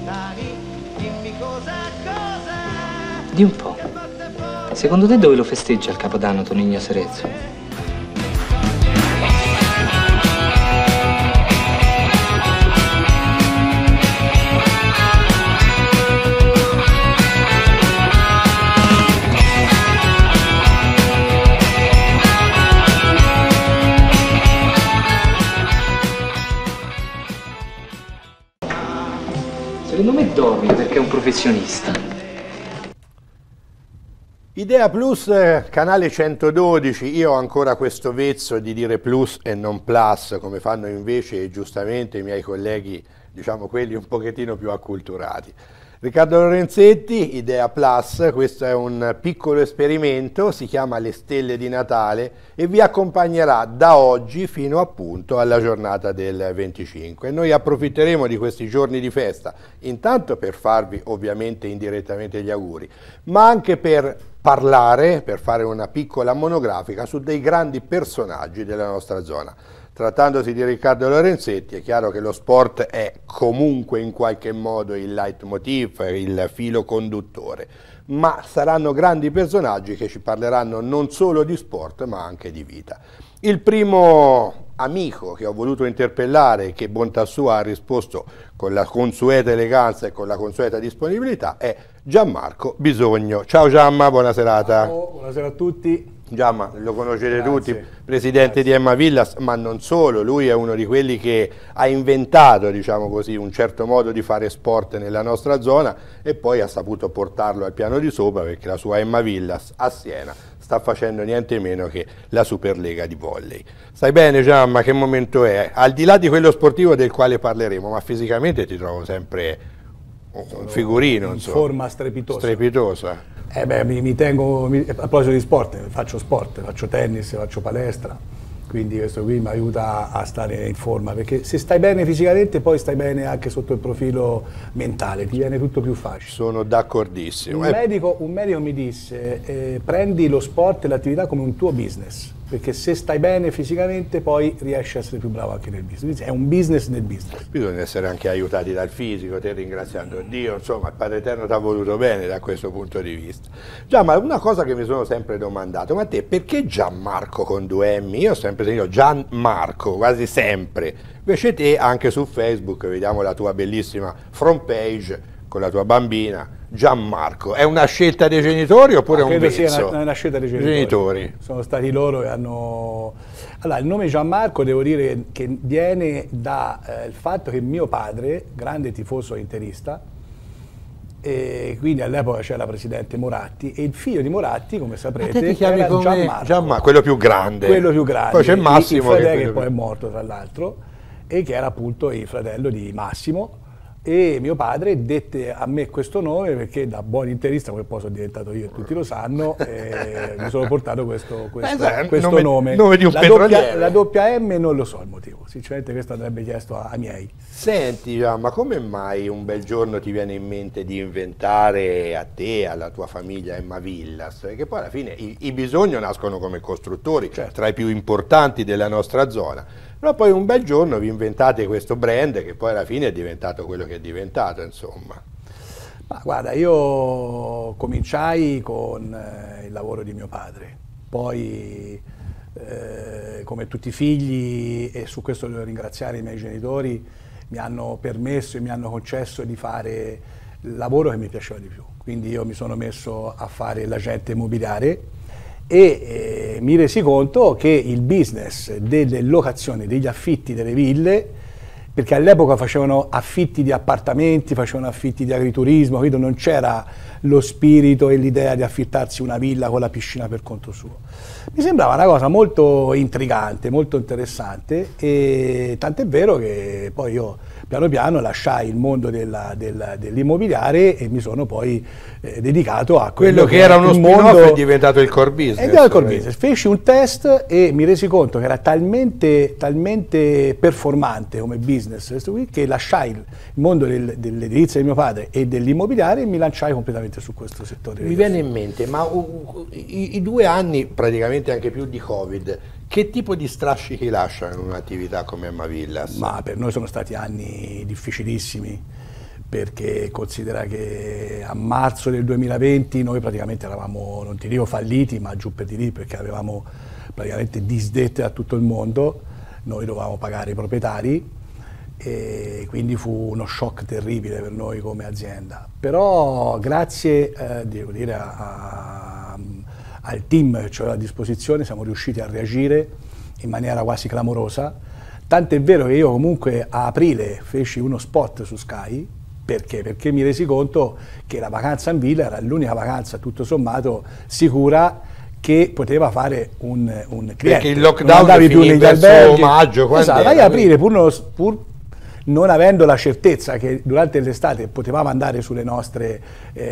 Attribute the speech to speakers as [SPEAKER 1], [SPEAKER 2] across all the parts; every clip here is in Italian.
[SPEAKER 1] Di un po'. Secondo te dove lo festeggia il Capodanno Tonino Cerezzo? Secondo me dorme perché è un professionista.
[SPEAKER 2] Idea Plus, canale 112, io ho ancora questo vezzo di dire plus e non plus, come fanno invece giustamente i miei colleghi, diciamo quelli un pochettino più acculturati. Riccardo Lorenzetti, Idea Plus, questo è un piccolo esperimento, si chiama Le Stelle di Natale e vi accompagnerà da oggi fino appunto alla giornata del 25. Noi approfitteremo di questi giorni di festa, intanto per farvi ovviamente indirettamente gli auguri, ma anche per parlare, per fare una piccola monografica su dei grandi personaggi della nostra zona. Trattandosi di Riccardo Lorenzetti, è chiaro che lo sport è comunque in qualche modo il leitmotiv, il filo conduttore, ma saranno grandi personaggi che ci parleranno non solo di sport ma anche di vita. Il primo amico che ho voluto interpellare, che bontà sua ha risposto con la consueta eleganza e con la consueta disponibilità, è Gianmarco Bisogno. Ciao Gianma, buona serata.
[SPEAKER 3] Ciao, buonasera a tutti.
[SPEAKER 2] Gianma, lo conoscete
[SPEAKER 3] Grazie.
[SPEAKER 2] tutti, presidente di Emma Villas, ma non solo, lui è uno di quelli che ha inventato, diciamo così, un certo modo di fare sport nella nostra zona e poi ha saputo portarlo al piano di sopra perché la sua Emma Villas a Siena sta facendo niente meno che la Superlega di volley. Stai bene Gianma, che momento è? Al di là di quello sportivo del quale parleremo, ma fisicamente ti trovo sempre un figurino,
[SPEAKER 3] in forma strepitosa.
[SPEAKER 2] Strepitosa.
[SPEAKER 3] Mi tengo, a proposito di sport, faccio tennis, faccio palestra, quindi questo qui mi aiuta a stare in forma, perché se stai bene fisicamente poi stai bene anche sotto il profilo mentale, ti viene tutto più facile.
[SPEAKER 2] Sono d'accordissimo.
[SPEAKER 3] Un medico mi disse, prendi lo sport e l'attività come un tuo business, perché se stai bene fisicamente poi riesci a essere più bravo anche nel business. Quindi è un business nel business.
[SPEAKER 2] Bisogna essere anche aiutati dal fisico, te ringraziando Dio, insomma il Padre Eterno ti ha voluto bene da questo punto di vista. Già, ma una cosa che mi sono sempre domandato, ma te perché Gianmarco con due M? Io ho sempre sentito Gianmarco, quasi sempre. Invece te anche su Facebook vediamo la tua bellissima front page con la tua bambina. Gianmarco, è una scelta dei genitori oppure un vezzo?
[SPEAKER 3] Credo sia una scelta dei genitori. Sono stati loro che hanno... Allora, il nome Gianmarco devo dire che viene dal fatto che mio padre, grande tifoso interista, e quindi all'epoca c'era la presidente Moratti e il figlio di Moratti, come saprete, era Gianmarco.
[SPEAKER 2] Quello più grande.
[SPEAKER 3] Quello più grande.
[SPEAKER 2] Poi c'è Massimo.
[SPEAKER 3] Il fratello che poi è morto tra l'altro e che era appunto il fratello di Massimo. E mio padre dette a me questo nome perché da buon interista, come poi sono diventato io e tutti lo sanno, mi sono portato questo nome.
[SPEAKER 2] Nome di un petroliere.
[SPEAKER 3] La doppia M non lo so il motivo, sinceramente questo andrebbe chiesto ai miei.
[SPEAKER 2] Senti ma come mai un bel giorno ti viene in mente di inventare a te, alla tua famiglia Emma Villas? Perché poi alla fine i Bisogno nascono come costruttori,
[SPEAKER 3] certo,
[SPEAKER 2] tra i più importanti della nostra zona. Però poi un bel giorno vi inventate questo brand che poi alla fine è diventato quello che è diventato, insomma.
[SPEAKER 3] Ma guarda, io cominciai con il lavoro di mio padre, poi come tutti i figli, e su questo devo ringraziare i miei genitori, mi hanno permesso e mi hanno concesso di fare il lavoro che mi piaceva di più. Quindi io mi sono messo a fare l'agente immobiliare e mi resi conto che il business delle locazioni, degli affitti delle ville, perché all'epoca facevano affitti di appartamenti, facevano affitti di agriturismo, quindi non c'era lo spirito e l'idea di affittarsi una villa con la piscina per conto suo. Mi sembrava una cosa molto intrigante, molto interessante, e tant'è vero che poi io piano piano lasciai il mondo dell'immobiliare e mi sono poi dedicato a quello che era uno spin-off,
[SPEAKER 2] è diventato il core business.
[SPEAKER 3] È diventato il core business. Feci un test e mi resi conto che era talmente performante come business che lasciai il mondo dell'edilizia di mio padre e dell'immobiliare e mi lanciai completamente su questo settore.
[SPEAKER 2] Mi viene in mente, ma i 2 anni, praticamente anche più di Covid, che tipo di strascichi lasciano in un'attività come Emma Villas?
[SPEAKER 3] Ma per noi sono stati anni difficilissimi, perché considera che a marzo del 2020 noi praticamente eravamo, non ti dico falliti, ma giù per di lì, perché avevamo praticamente disdette a tutto il mondo, noi dovevamo pagare i proprietari e quindi fu uno shock terribile per noi come azienda. Però grazie devo dire, al team che c'era a disposizione siamo riusciti a reagire in maniera quasi clamorosa, tant'è vero che io comunque a aprile feci uno spot su Sky. Perché? Perché mi resi conto che la vacanza in villa era l'unica vacanza tutto sommato sicura che poteva fare un cliente.
[SPEAKER 2] Perché il lockdown finì verso maggio,
[SPEAKER 3] esatto, vai a aprire pur non avendo la certezza che durante l'estate potevamo andare sulle nostre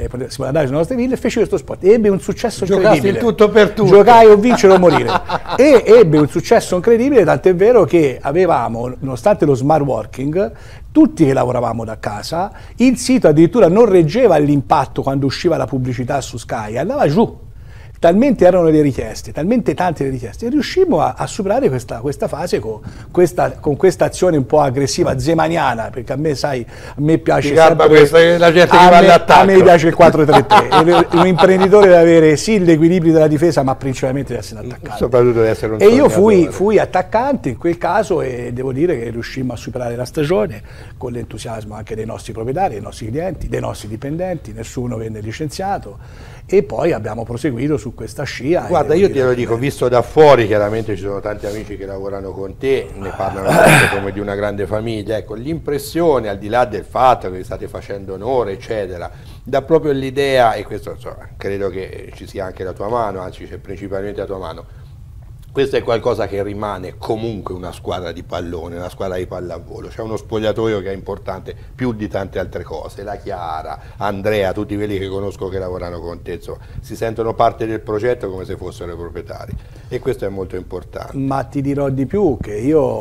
[SPEAKER 3] ville, feci questo spot. Ebbe un successo incredibile.
[SPEAKER 2] Giocassi il tutto per tutto.
[SPEAKER 3] Giocai o vincere o morire. E ebbe un successo incredibile, tant'è vero che avevamo, nonostante lo smart working, tutti che lavoravamo da casa, il sito addirittura non reggeva l'impatto quando usciva la pubblicità su Sky, andava giù. Talmente erano le richieste, talmente tante le richieste, e riuscimmo a superare questa fase con questa azione un po' aggressiva zemaniana, perché a me, sai, a me piace sempre
[SPEAKER 2] la gente che va all'attacco.
[SPEAKER 3] A me piace il 4-3-3, un imprenditore deve avere sì l'equilibrio della difesa, ma principalmente deve essere un attaccante.
[SPEAKER 2] Soprattutto deve essere un
[SPEAKER 3] e io fui attaccante in quel caso e devo dire che riuscimmo a superare la stagione con l'entusiasmo anche dei nostri proprietari, dei nostri clienti, dei nostri dipendenti, nessuno venne licenziato. E poi abbiamo proseguito su questa scia.
[SPEAKER 2] Guarda, io te lo dico, visto da fuori, chiaramente ci sono tanti amici che lavorano con te, ne parlano come di una grande famiglia, ecco, l'impressione, al di là del fatto che state facendo onore, eccetera, dà proprio l'idea, e questo insomma, credo che ci sia anche la tua mano, anzi c'è principalmente la tua mano, questo è qualcosa che rimane comunque una squadra di pallone, una squadra di pallavolo, c'è uno spogliatoio che è importante più di tante altre cose, la Chiara, Andrea, tutti quelli che conosco che lavorano con te, insomma, si sentono parte del progetto come se fossero i proprietari e questo è molto importante.
[SPEAKER 3] Ma ti dirò di più, che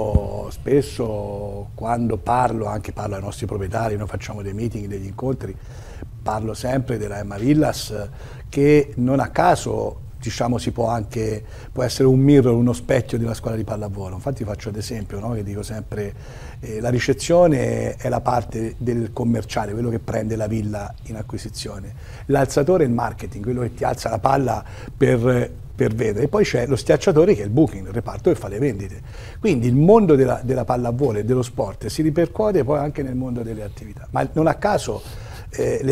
[SPEAKER 3] io spesso quando parlo ai nostri proprietari, noi facciamo dei meeting, degli incontri, parlo sempre della Emma Villas, che non a caso diciamo può essere un mirror, uno specchio della squadra di pallavolo. Infatti faccio ad esempio, no, che dico sempre la ricezione è la parte del commerciale, quello che prende la villa in acquisizione, l'alzatore è il marketing, quello che ti alza la palla per vendere, e poi c'è lo schiacciatore che è il booking, il reparto che fa le vendite. Quindi il mondo della pallavolo e dello sport si ripercuote poi anche nel mondo delle attività, ma non a caso le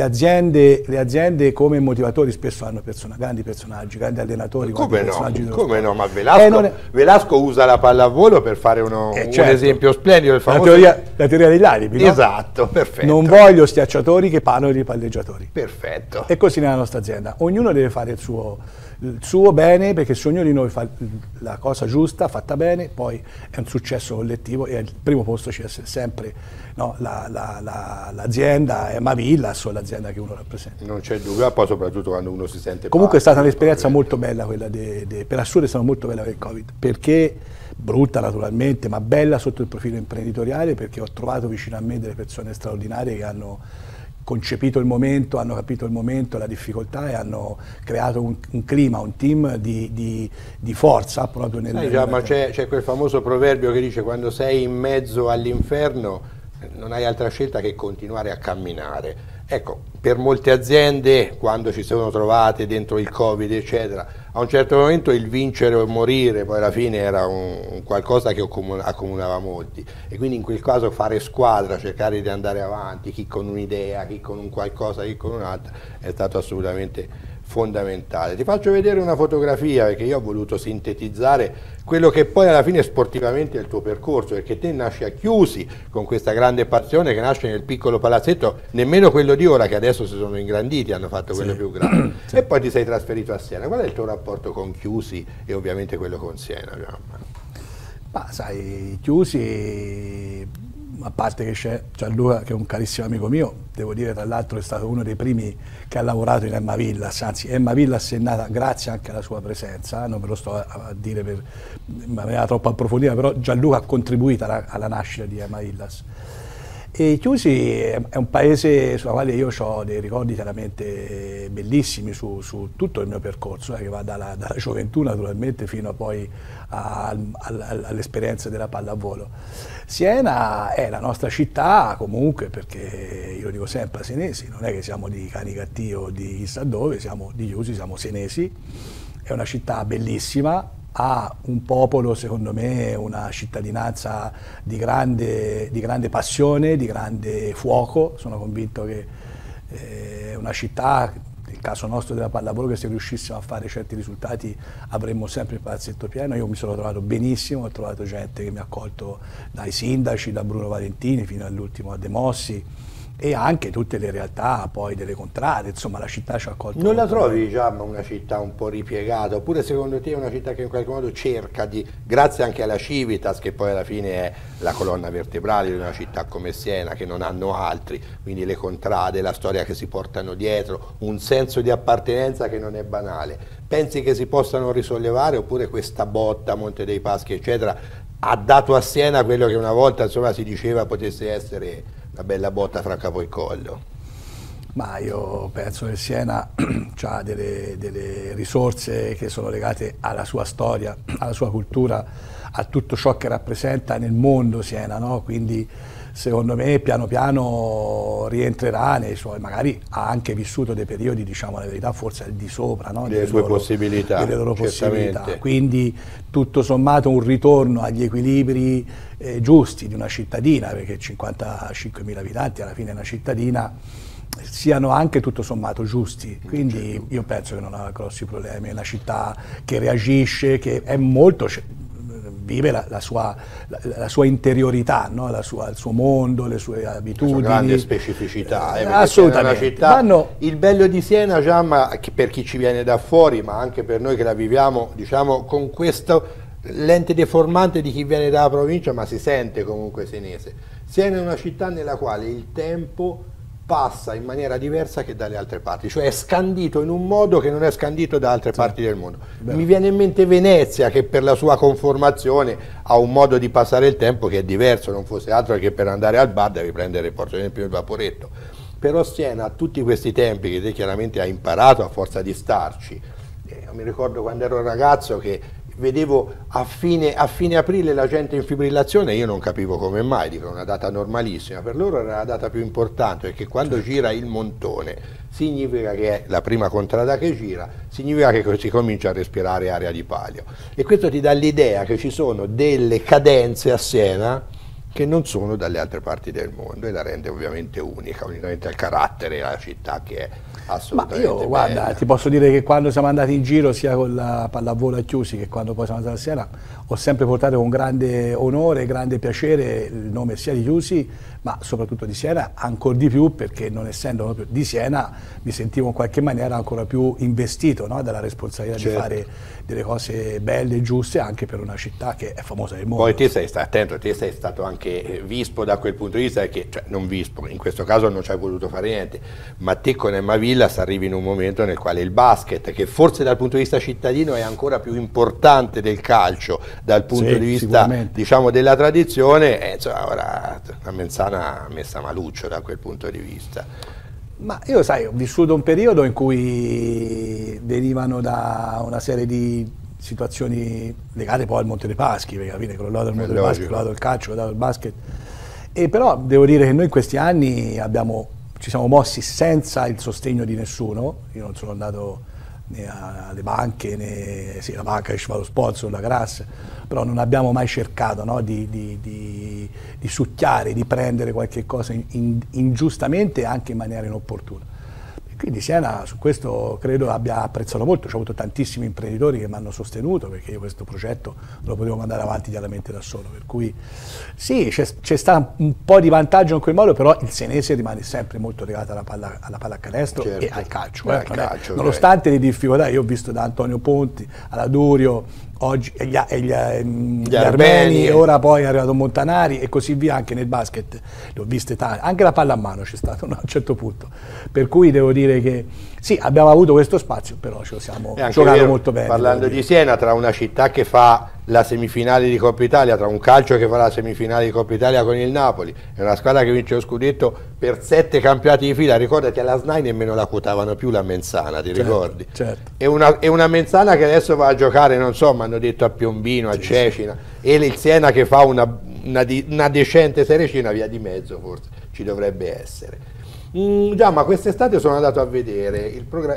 [SPEAKER 3] aziende come motivatori spesso hanno grandi personaggi, grandi allenatori.
[SPEAKER 2] Come no, ma
[SPEAKER 3] Velasco,
[SPEAKER 2] Velasco usa la pallavolo per fare un esempio splendido, il famoso...
[SPEAKER 3] la teoria degli alibi, no?
[SPEAKER 2] Esatto, perfetto.
[SPEAKER 3] Non voglio schiacciatori che parlano di palleggiatori.
[SPEAKER 2] Perfetto.
[SPEAKER 3] E così nella nostra azienda, ognuno deve fare il suo bene, perché se ognuno di noi fa la cosa giusta, fatta bene, poi è un successo collettivo e al primo posto ci deve sempre, no, l'azienda Emma Villas o l'azienda che uno rappresenta.
[SPEAKER 2] Non c'è dubbio, poi soprattutto quando uno si sente
[SPEAKER 3] comunque è stata un'esperienza molto bella quella per assurdo è stata molto bella del Covid, perché brutta naturalmente, ma bella sotto il profilo imprenditoriale, perché ho trovato vicino a me delle persone straordinarie che hanno concepito il momento, hanno capito il momento, la difficoltà, e hanno creato un clima, un team di forza proprio
[SPEAKER 2] ma c'è quel famoso proverbio che dice: quando sei in mezzo all'inferno non hai altra scelta che continuare a camminare. Ecco, per molte aziende, quando ci sono trovate dentro il Covid, eccetera, a un certo momento il vincere o morire poi alla fine era un qualcosa che accomunava molti, e quindi in quel caso fare squadra, cercare di andare avanti, chi con un'idea, chi con un qualcosa, chi con un'altra, è stato assolutamente fondamentale. Ti faccio vedere una fotografia, perché io ho voluto sintetizzare quello che poi alla fine sportivamente è il tuo percorso, perché te nasci a Chiusi con questa grande passione che nasce nel piccolo palazzetto, nemmeno quello di ora, che adesso si sono ingranditi, hanno fatto quello più grande, e poi ti sei trasferito a Siena. Qual è il tuo rapporto con Chiusi e ovviamente quello con Siena?
[SPEAKER 3] Ma sai, Chiusi, a parte che c'è Gianluca che è un carissimo amico mio, devo dire tra l'altro è stato uno dei primi che ha lavorato in Emma Villas, anzi Emma Villas è nata grazie anche alla sua presenza, non ve lo sto a dire in maniera troppo approfondita, però Gianluca ha contribuito alla nascita di Emma Villas. E Chiusi è un paese sulla quale io ho dei ricordi chiaramente bellissimi su tutto il mio percorso, che va dalla gioventù naturalmente fino a poi all'esperienza della pallavolo. Siena è la nostra città comunque, perché io dico sempre a senesi, non è che siamo di Canicattì o di chissà dove, siamo di Chiusi, siamo senesi, è una città bellissima, ha un popolo, secondo me, una cittadinanza di grande passione, di grande fuoco. Sono convinto che è una città, nel caso nostro della pallavolo, che se riuscissimo a fare certi risultati avremmo sempre il palazzetto pieno. Io mi sono trovato benissimo, ho trovato gente che mi ha accolto, dai sindaci, da Bruno Valentini fino all'ultimo a De Mossi, e anche tutte le realtà poi delle contrade, insomma la città ci ha accolto.
[SPEAKER 2] Non la trovi, diciamo, una città un po' ripiegata, oppure secondo te è una città che in qualche modo cerca di, grazie anche alla Civitas, che poi alla fine è la colonna vertebrale di una città come Siena, che non hanno altri, quindi le contrade, la storia che si portano dietro, un senso di appartenenza che non è banale, pensi che si possano risollevare, oppure questa botta Monte dei Paschi eccetera ha dato a Siena quello che una volta, insomma, si diceva potesse essere una bella botta fra capo e collo?
[SPEAKER 3] Ma io penso che Siena ha delle risorse che sono legate alla sua storia, alla sua cultura, a tutto ciò che rappresenta nel mondo Siena, no? Quindi secondo me piano piano rientrerà nei suoi, magari ha anche vissuto dei periodi, diciamo la verità, forse al di sopra, no?
[SPEAKER 2] Delle sue possibilità.
[SPEAKER 3] Delle loro possibilità. Quindi tutto sommato un ritorno agli equilibri giusti di una cittadina, perché 55.000 abitanti alla fine è una cittadina, siano anche tutto sommato giusti, quindi io penso che non ha grossi problemi, è una città che reagisce, che è molto, vive la sua interiorità, no? Il suo mondo, le sue abitudini. Sono grande
[SPEAKER 2] specificità.
[SPEAKER 3] Assolutamente.
[SPEAKER 2] Una città, il bello di Siena, Giamma, per chi ci viene da fuori, ma anche per noi che la viviamo, diciamo, con questo lente deformante di chi viene dalla provincia, ma si sente comunque senese. Siena è una città nella quale il tempo passa in maniera diversa che dalle altre parti, cioè è scandito in un modo che non è scandito da altre parti del mondo. Mi viene in mente Venezia, che per la sua conformazione ha un modo di passare il tempo che è diverso, non fosse altro che per andare al bar devi prendere, per esempio, il vaporetto. Però Siena ha tutti questi tempi che te chiaramente hai imparato a forza di starci. Mi ricordo quando ero ragazzo che vedevo a fine aprile la gente in fibrillazione, io non capivo come mai, dico una data normalissima, per loro era la data più importante, perché quando gira il montone significa che è la prima contrada che gira, significa che si comincia a respirare aria di palio, e questo ti dà l'idea che ci sono delle cadenze a Siena che non sono dalle altre parti del mondo, e la rende ovviamente unica, unitamente al carattere della città che è assolutamente
[SPEAKER 3] io, guarda,
[SPEAKER 2] bella.
[SPEAKER 3] ti posso dire che quando siamo andati in giro, sia con la pallavolo a Chiusi che quando poi siamo andati a Siena, ho sempre portato con grande onore e grande piacere il nome sia di Chiusi, ma soprattutto di Siena, ancora di più perché, non essendo proprio di Siena, mi sentivo in qualche maniera ancora più investito, no? Dalla responsabilità di fare delle cose belle e giuste anche per una città che è famosa nel mondo.
[SPEAKER 2] Poi te sei stato attento, te sei stato anche vispo da quel punto di vista, perché, cioè, non vispo, in questo caso non ci hai voluto fare niente, ma te con Emma Villas arrivi in un momento nel quale il basket, che forse dal punto di vista cittadino è ancora più importante del calcio, dal punto di vista, diciamo, della tradizione, insomma, ora a Menzana ha messa maluccio da quel punto di vista.
[SPEAKER 3] Ma io, sai, ho vissuto un periodo in cui venivano da una serie di situazioni legate poi al Monte dei Paschi, perché alla fine crollato il Monte dei Paschi, crollato il calcio, crollato il basket, e però devo dire che noi in questi anni ci siamo mossi senza il sostegno di nessuno. Io non sono andato né alle banche, né la banca che ci fa lo sponsor, la Grass, però non abbiamo mai cercato, no, di succhiare, di prendere qualche cosa ingiustamente e anche in maniera inopportuna. Quindi Siena su questo credo abbia apprezzato molto, c'ho avuto tantissimi imprenditori che mi hanno sostenuto, perché io questo progetto non lo potevo mandare avanti chiaramente da solo, per cui sì, c'è stato un po' di vantaggio in quel modo, però il senese rimane sempre molto legato alla pallacanestro e al calcio, nonostante le difficoltà. Io ho visto da Antonio Ponti alla Durio, oggi gli armeni, e ora poi è arrivato Montanari e così via. Anche nel basket le ho viste tante, anche la pallamano c'è stato a un certo punto, per cui devo dire che sì, abbiamo avuto questo spazio, però ce lo siamo giocato molto bene.
[SPEAKER 2] Parlando di Siena, tra una città che fa la semifinale di Coppa Italia, tra un calcio che fa la semifinale di Coppa Italia con il Napoli e una squadra che vince lo scudetto per 7 campionati di fila. Ricordati, alla SNAI nemmeno la quotavano più la Menzana, ti ricordi?
[SPEAKER 3] Certo.
[SPEAKER 2] E una Menzana che adesso va a giocare, non so, mi hanno detto a Piombino, a Cecina, e il Siena che fa una decente Serie C, una via di mezzo forse ci dovrebbe essere. Già, ma quest'estate sono andato a vedere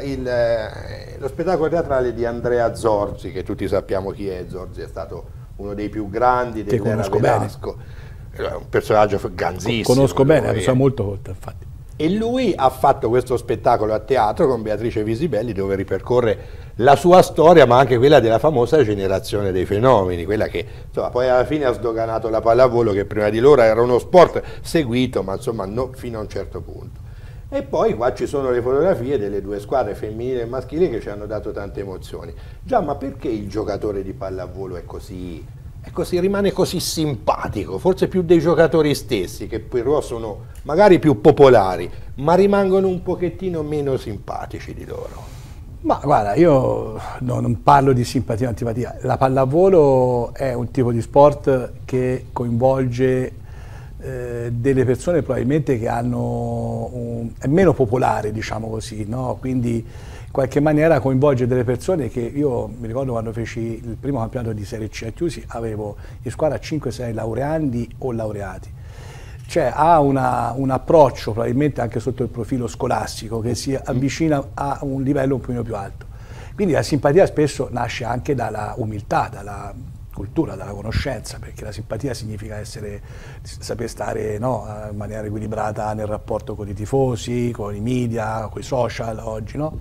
[SPEAKER 2] lo spettacolo teatrale di Andrea Zorzi, che tutti sappiamo chi è. Zorzi è stato uno dei più grandi dell'era Velasco, è un personaggio ganzissimo.
[SPEAKER 3] Conosco bene, lo so molto colto, infatti.
[SPEAKER 2] E lui ha fatto questo spettacolo a teatro con Beatrice Visibelli, dove ripercorre la sua storia, ma anche quella della famosa generazione dei fenomeni, quella che insomma, poi alla fine ha sdoganato la pallavolo, che prima di loro era uno sport seguito, ma insomma fino a un certo punto. E poi qua ci sono le fotografie delle 2 squadre, femminile e maschile, che ci hanno dato tante emozioni. Già, ma perché il giocatore di pallavolo è così, rimane così simpatico? Forse più dei giocatori stessi, che però sono magari più popolari, ma rimangono un pochettino meno simpatici di loro.
[SPEAKER 3] Ma guarda, io non parlo di simpatia o antipatia. La pallavolo è un tipo di sport che coinvolge delle persone probabilmente che è meno popolare, diciamo così, no? Quindi in qualche maniera coinvolge delle persone che io mi ricordo quando feci il primo campionato di Serie C a Chiusi, avevo in squadra 5-6 laureandi o laureati. Cioè ha un approccio probabilmente anche sotto il profilo scolastico che si avvicina a un livello un pochino più alto. Quindi la simpatia spesso nasce anche dalla umiltà, dalla cultura, dalla conoscenza, perché la simpatia significa saper stare, no, in maniera equilibrata nel rapporto con i tifosi, con i media, con i social oggi, no?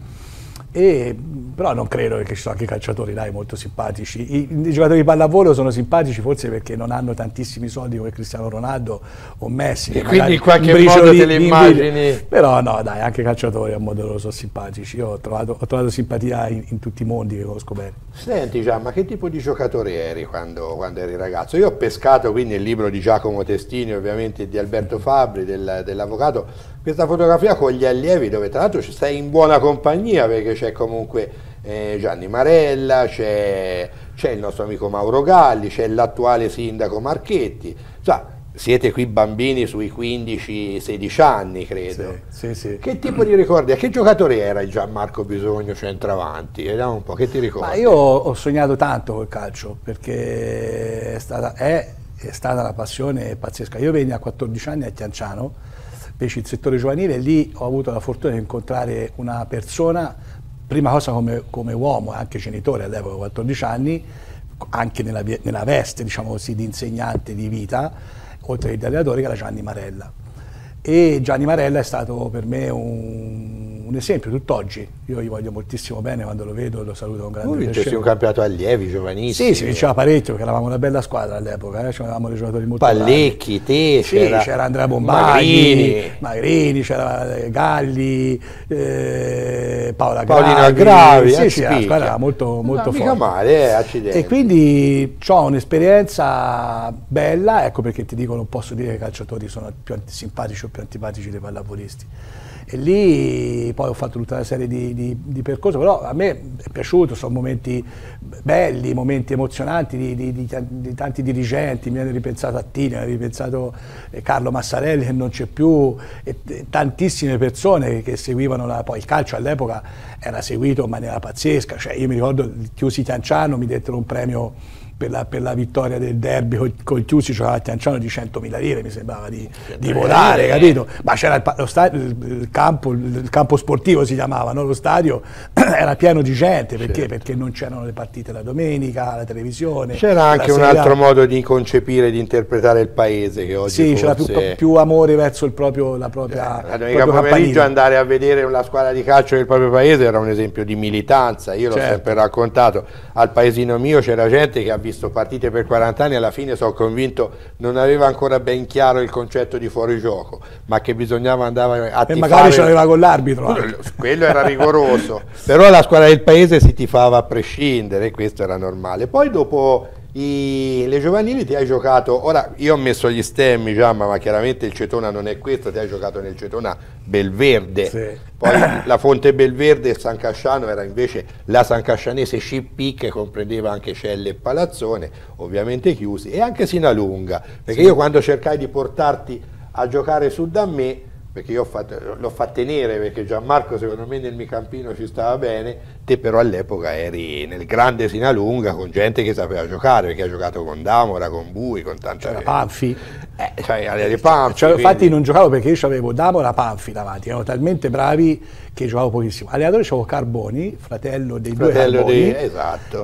[SPEAKER 3] Però non credo che ci sono anche calciatori molto simpatici. I giocatori di pallavolo sono simpatici forse perché non hanno tantissimi soldi come Cristiano Ronaldo o Messi.
[SPEAKER 2] E quindi in qualche modo te le immagini.
[SPEAKER 3] Però no, dai, anche i calciatori a modo loro sono simpatici. Io ho trovato simpatia in tutti i mondi che conosco bene.
[SPEAKER 2] Senti Gian, ma che tipo di giocatore eri quando eri ragazzo? Io ho pescato qui nel libro di Giacomo Testini, ovviamente di Alberto Fabbri, dell'avvocato, questa fotografia con gli allievi, dove tra l'altro sei in buona compagnia, perché c'è comunque Gianni Marella, c'è il nostro amico Mauro Galli, c'è l'attuale sindaco Marchetti. Insomma, siete qui bambini sui 15-16 anni, credo.
[SPEAKER 3] Sì, sì.
[SPEAKER 2] Che tipo di ricordi? Che giocatore era il Gianmarco Bisogno centravanti? Vediamo un po', che ti ricordi?
[SPEAKER 3] Ma io ho sognato tanto col calcio, perché è stata una passione pazzesca. Io venni a 14 anni a Chianciano, feci il settore giovanile, e lì ho avuto la fortuna di incontrare una persona, prima cosa come uomo, anche genitore all'epoca, 14 anni, anche nella veste, diciamo così, di insegnante di vita, oltre che di allenatore, che era Gianni Marella. E Gianni Marella è stato per me un esempio tutt'oggi. Io gli voglio moltissimo bene, quando lo vedo lo saluto con grande piacere.
[SPEAKER 2] Vincesti un campionato allievi, giovanissimi.
[SPEAKER 3] Sì, si vinceva parecchio, perché eravamo una bella squadra all'epoca, avevamo dei giocatori molto
[SPEAKER 2] Pallecchi, te,
[SPEAKER 3] sì, c'era Andrea Bombagni, Magrini, c'era Galli, Paolino
[SPEAKER 2] Aggravi.
[SPEAKER 3] Sì, la squadra era molto forte.
[SPEAKER 2] Mica male, accidenti.
[SPEAKER 3] E quindi ho un'esperienza bella, ecco perché ti dico, non posso dire che i calciatori sono più simpatici o più antipatici dei pallavolisti. E lì poi ho fatto tutta una serie di percorsi, però a me è piaciuto, sono momenti belli, momenti emozionanti di tanti dirigenti. Mi viene ripensato Attila, mi viene ripensato Carlo Massarelli, che non c'è più, e tantissime persone che seguivano poi il calcio all'epoca era seguito in maniera pazzesca. Cioè, io mi ricordo il Chiusi Chianciano, mi dettero un premio per la vittoria del derby col Chiusi, giocava a Chianciano di 100.000 lire, mi sembrava di volare, capito? Ma c'era il campo sportivo, si chiamava, no? Lo stadio era pieno di gente, perché?
[SPEAKER 2] Certo.
[SPEAKER 3] Perché non c'erano le partite la domenica, la televisione.
[SPEAKER 2] C'era anche un altro modo di concepire, di interpretare il paese, che oggi
[SPEAKER 3] sì,
[SPEAKER 2] forse...
[SPEAKER 3] c'era più amore verso la propria
[SPEAKER 2] la domenica pomeriggio andare a vedere la squadra di calcio del proprio paese era un esempio di militanza. Io l'ho sempre raccontato, al paesino mio c'era gente che ha visto partite per 40 anni, alla fine sono convinto non aveva ancora ben chiaro il concetto di fuorigioco, ma che bisognava andare a tifare.
[SPEAKER 3] E magari ce l'aveva con l'arbitro.
[SPEAKER 2] Quello era rigoroso, però la squadra del paese si tifava a prescindere, e questo era normale. Poi dopo Le giovanili ti hai giocato, ora io ho messo gli stemmi già, ma chiaramente il Cetona non è questo, ti hai giocato nel Cetona Belverde,
[SPEAKER 3] Sì.
[SPEAKER 2] poi la Fonte Belverde e San Casciano era invece la San Cascianese CP, che comprendeva anche Celle e Palazzone, ovviamente chiusi, e anche Sinalunga, perché io quando cercai di portarti a giocare su da me, perché io l'ho fatto tenere, perché Gianmarco secondo me nel mio campino ci stava bene, te però all'epoca eri nel grande Sinalunga con gente che sapeva giocare, perché ha giocato con Damora, con Bui, con tanta
[SPEAKER 3] C'era
[SPEAKER 2] gente.
[SPEAKER 3] Panfi.
[SPEAKER 2] Cioè, le Panfi,
[SPEAKER 3] Infatti non giocavo perché io avevo Damora Panfi davanti, erano talmente bravi che giocavo pochissimo. Allenatore c'avevo Carboni, fratello dei due Carboni.
[SPEAKER 2] Esatto.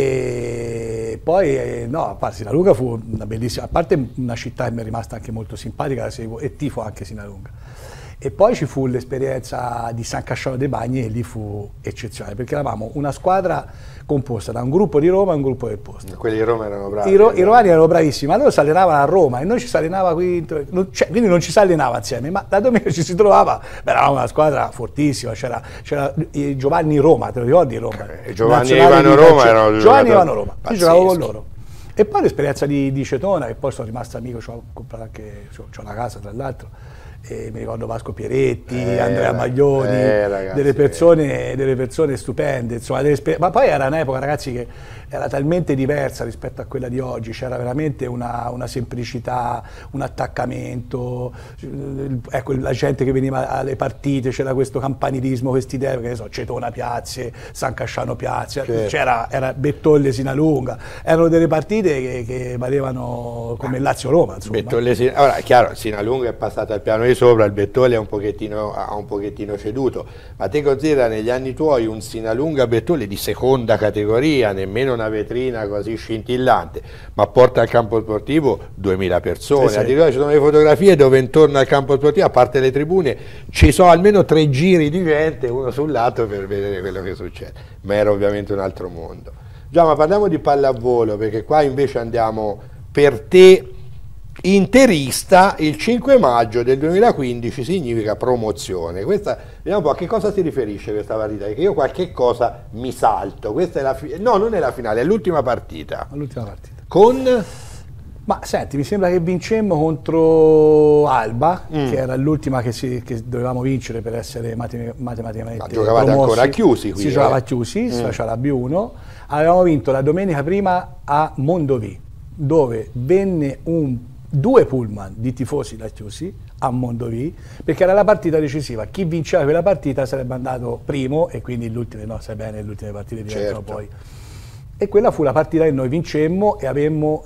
[SPEAKER 3] E poi, no, a parte Sinalunga fu una bellissima, a parte una città che mi è rimasta anche molto simpatica, la seguo, e tifo anche Sinalunga. E poi ci fu l'esperienza di San Casciano dei Bagni e lì fu eccezionale perché eravamo una squadra composta da un gruppo di Roma e un gruppo del posto.
[SPEAKER 2] Quelli di Roma erano bravi.
[SPEAKER 3] I romani erano bravissimi, ma loro si allenavano a Roma e noi ci si allenava qui, quindi non ci si allenava insieme, ma la domenica ci si trovava, eravamo una squadra fortissima, c'era Giovanni Roma, te lo ricordi Roma?
[SPEAKER 2] Giovanni Ivano Roma erano
[SPEAKER 3] Giovanni Ivano Roma, io giocavo con
[SPEAKER 2] pazzeschi.
[SPEAKER 3] loro. E poi l'esperienza di Cetona, che poi sono rimasto amico, c'ho comprato anche, c'ho una casa tra l'altro, e mi ricordo Vasco Pieretti, Andrea Maglioni,
[SPEAKER 2] ragazzi,
[SPEAKER 3] delle persone stupende, insomma, ma poi era un'epoca, ragazzi, che era talmente diversa rispetto a quella di oggi, c'era veramente una semplicità, un attaccamento, ecco, la gente che veniva alle partite, c'era questo campanilismo, quest'idea, che ne so, Cetona Piazze, San Casciano Piazze,
[SPEAKER 2] Certo.
[SPEAKER 3] era Bettolle Sinalunga, erano delle partite che valevano come Lazio-Roma, insomma.
[SPEAKER 2] Ora è chiaro, Sinalunga è passata al piano di sopra, il Bettolle ha un pochettino ceduto, ma te considera negli anni tuoi un Sinalunga Bettolle di seconda categoria, nemmeno una vetrina così scintillante, ma porta al campo sportivo 2000 persone,
[SPEAKER 3] Sì.
[SPEAKER 2] addirittura ci sono le fotografie dove intorno al campo sportivo, a parte le tribune, ci sono almeno 3 giri di gente, uno sul lato, per vedere quello che succede, ma era ovviamente un altro mondo. Già, ma parliamo di pallavolo, perché qua invece andiamo per te interista. Il 5 maggio del 2015 significa promozione. Questa, vediamo un po' a che cosa si riferisce questa partita, perché io qualche cosa mi salto. Questa è no, non è la finale, è l'ultima partita.
[SPEAKER 3] All'ultima partita.
[SPEAKER 2] Con?
[SPEAKER 3] Ma senti, mi sembra che vincemmo contro Alba, che era l'ultima che dovevamo vincere per essere matematicamente
[SPEAKER 2] Ma giocavate
[SPEAKER 3] promossi.
[SPEAKER 2] ancora a chiusi qui,
[SPEAKER 3] Si giocava a chiusi, si faceva la B1. Avevamo vinto la domenica prima a Mondovì, dove venne due pullman di tifosi da Chiusi a Mondovì, perché era la partita decisiva. Chi vinceva quella partita sarebbe andato primo e quindi l'ultime, no, sai bene, le ultime partite diventano
[SPEAKER 2] Certo.
[SPEAKER 3] poi. E quella fu la partita che noi vincemmo e avemmo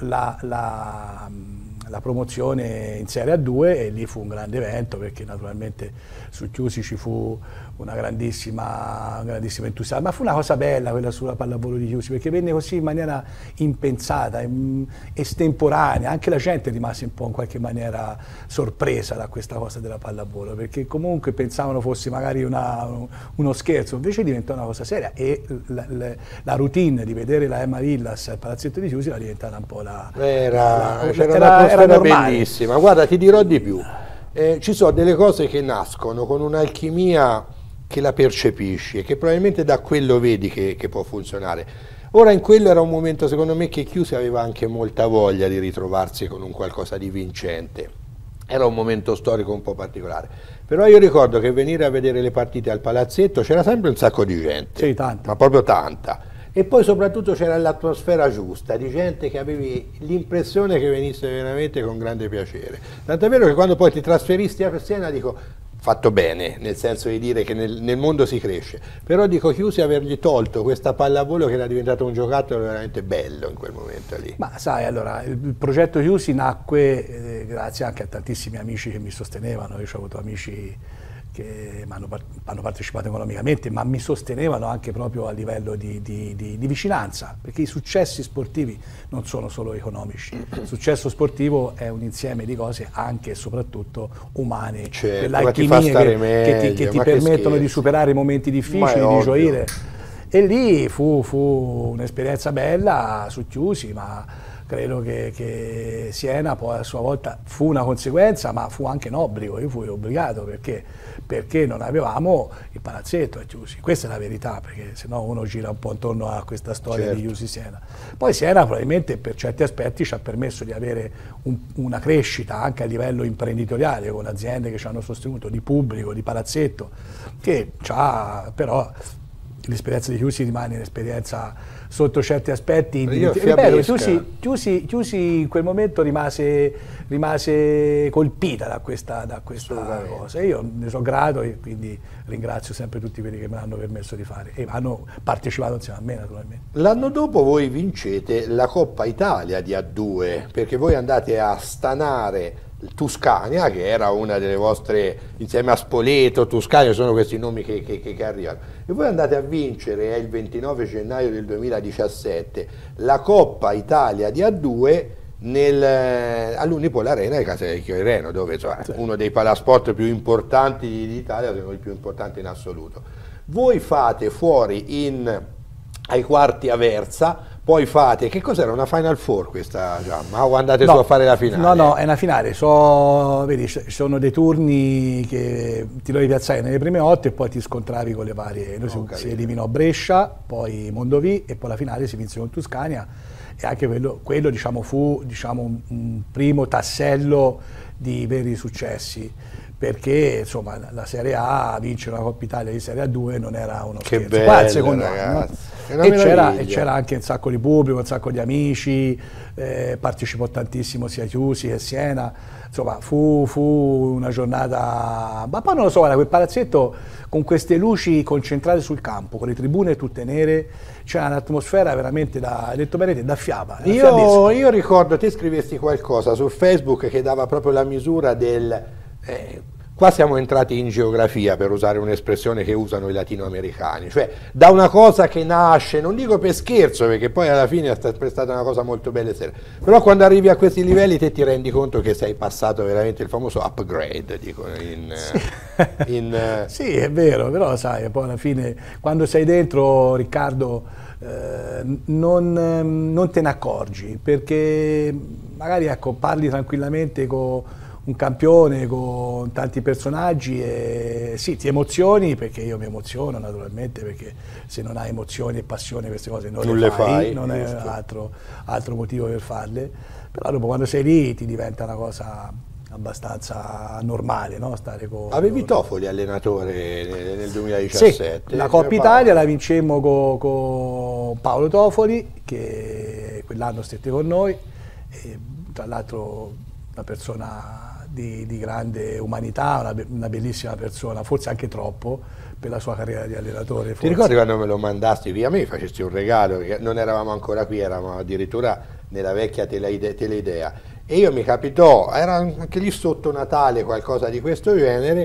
[SPEAKER 3] la promozione in Serie A2 e lì fu un grande evento perché naturalmente su Chiusi ci fu un grandissimo entusiasmo, ma fu una cosa bella quella sulla pallavolo di Chiusi perché venne così in maniera impensata, estemporanea, anche la gente rimase un po' in qualche maniera sorpresa da questa cosa della pallavolo perché comunque pensavano fosse magari uno scherzo, invece diventò una cosa seria e la routine di vedere la Emma Villas al palazzetto di Chiusi era diventata un po'
[SPEAKER 2] C'era un'atmosfera
[SPEAKER 3] normale.
[SPEAKER 2] bellissima. Guarda, ti dirò di più. Ci sono delle cose che nascono con un'alchimia che la percepisci e che probabilmente da quello vedi che può funzionare. Ora in quello era un momento secondo me che Chiusi aveva anche molta voglia di ritrovarsi con un qualcosa di vincente. Era un momento storico un po' particolare. Però io ricordo che venire a vedere le partite al palazzetto c'era sempre un sacco di gente.
[SPEAKER 3] Sì, tanta.
[SPEAKER 2] Ma proprio tanta. E poi soprattutto c'era l'atmosfera giusta, di gente che avevi l'impressione che venisse veramente con grande piacere. Tant'è vero che quando poi ti trasferisti a Siena dico, fatto bene, nel senso di dire che nel mondo si cresce, però dico Chiusi avergli tolto questa pallavolo che era diventato un giocattolo veramente bello in quel momento lì.
[SPEAKER 3] Ma sai, allora, il progetto Chiusi nacque grazie anche a tantissimi amici che mi sostenevano, io ho avuto amici che hanno partecipato economicamente, ma mi sostenevano anche proprio a livello di vicinanza, perché i successi sportivi non sono solo economici, il successo sportivo è un insieme di cose anche e soprattutto umane,
[SPEAKER 2] Certo,
[SPEAKER 3] quell'alchimia che ti permettono di superare i momenti difficili, di gioire. E lì fu un'esperienza bella su Chiusi, ma credo che Siena poi a sua volta fu una conseguenza, ma fu anche un obbligo. Io fui obbligato perché non avevamo il palazzetto a Chiusi. Questa è la verità, perché sennò uno gira un po' intorno a questa storia di Chiusi Siena. Poi Siena probabilmente per certi aspetti ci ha permesso di avere una crescita anche a livello imprenditoriale, con aziende che ci hanno sostenuto, di pubblico, di palazzetto, che però l'esperienza di Chiusi rimane un'esperienza sotto certi aspetti. Ripeto, Chiusi in quel momento rimase colpita da questa cosa. Io ne sono grato e quindi ringrazio sempre tutti quelli che me l'hanno permesso di fare e hanno partecipato insieme a me, naturalmente.
[SPEAKER 2] L'anno dopo voi vincete la Coppa Italia di A2, perché voi andate a stanare Tuscania, che era una delle vostre, insieme a Spoleto, Tuscania, sono questi nomi che arrivano, e voi andate a vincere il 29 gennaio del 2017 la Coppa Italia di A2 all'Unipol Arena di Casalecchio di Reno, dove insomma, è uno dei palasport più importanti d'Italia, se non il più importante in assoluto. Voi fate fuori ai quarti Aversa, poi fate, che cos'era, una Final Four questa Giamma? O andate su a fare la finale?
[SPEAKER 3] No, è una finale, vedi, sono dei turni che ti devi piazzare nelle prime 8 e poi ti scontravi con le varie. Noi si eliminò Brescia, poi Mondovì e poi la finale si vinse con Tuscania, e anche quello diciamo, fu un primo tassello di veri successi, perché insomma la Serie A, vincere una Coppa Italia di Serie A2 non era uno scherzo.
[SPEAKER 2] Bello,
[SPEAKER 3] qua al secondo anno, no? E c'era anche un sacco di pubblico, un sacco di amici, partecipò tantissimo sia Chiusi che Siena, insomma fu una giornata, ma poi non lo so, guarda, quel palazzetto con queste luci concentrate sul campo, con le tribune tutte nere, c'era un'atmosfera veramente hai detto bene, da fiaba.
[SPEAKER 2] Io ricordo, te scrivesti qualcosa su Facebook che dava proprio la misura del... qua siamo entrati in geografia, per usare un'espressione che usano i latinoamericani, cioè da una cosa che nasce, non dico per scherzo, perché poi alla fine è stata una cosa molto bella e seria, però quando arrivi a questi livelli te ti rendi conto che sei passato veramente il famoso upgrade, dicono
[SPEAKER 3] Sì, è vero, però sai, poi alla fine quando sei dentro, Riccardo, non te ne accorgi, perché magari ecco, parli tranquillamente con un campione, con tanti personaggi, e sì, ti emozioni, perché io mi emoziono naturalmente, perché se non hai emozioni e passione queste cose non le fai, non è altro motivo per farle, però dopo quando sei lì ti diventa una cosa abbastanza normale, no? Stare con...
[SPEAKER 2] Avevi Toffoli allenatore nel 2017?
[SPEAKER 3] Sì, la Coppa Italia la vincemmo con Paolo Toffoli, che quell'anno stette con noi, e tra l'altro una persona di grande umanità, una bellissima persona, forse anche troppo per la sua carriera di allenatore.
[SPEAKER 2] Ti ricordi quando me lo mandasti via? A me facesti un regalo, perché non eravamo ancora qui, eravamo addirittura nella vecchia Teleidea, e io mi capitò, era anche lì sotto Natale, qualcosa di questo genere,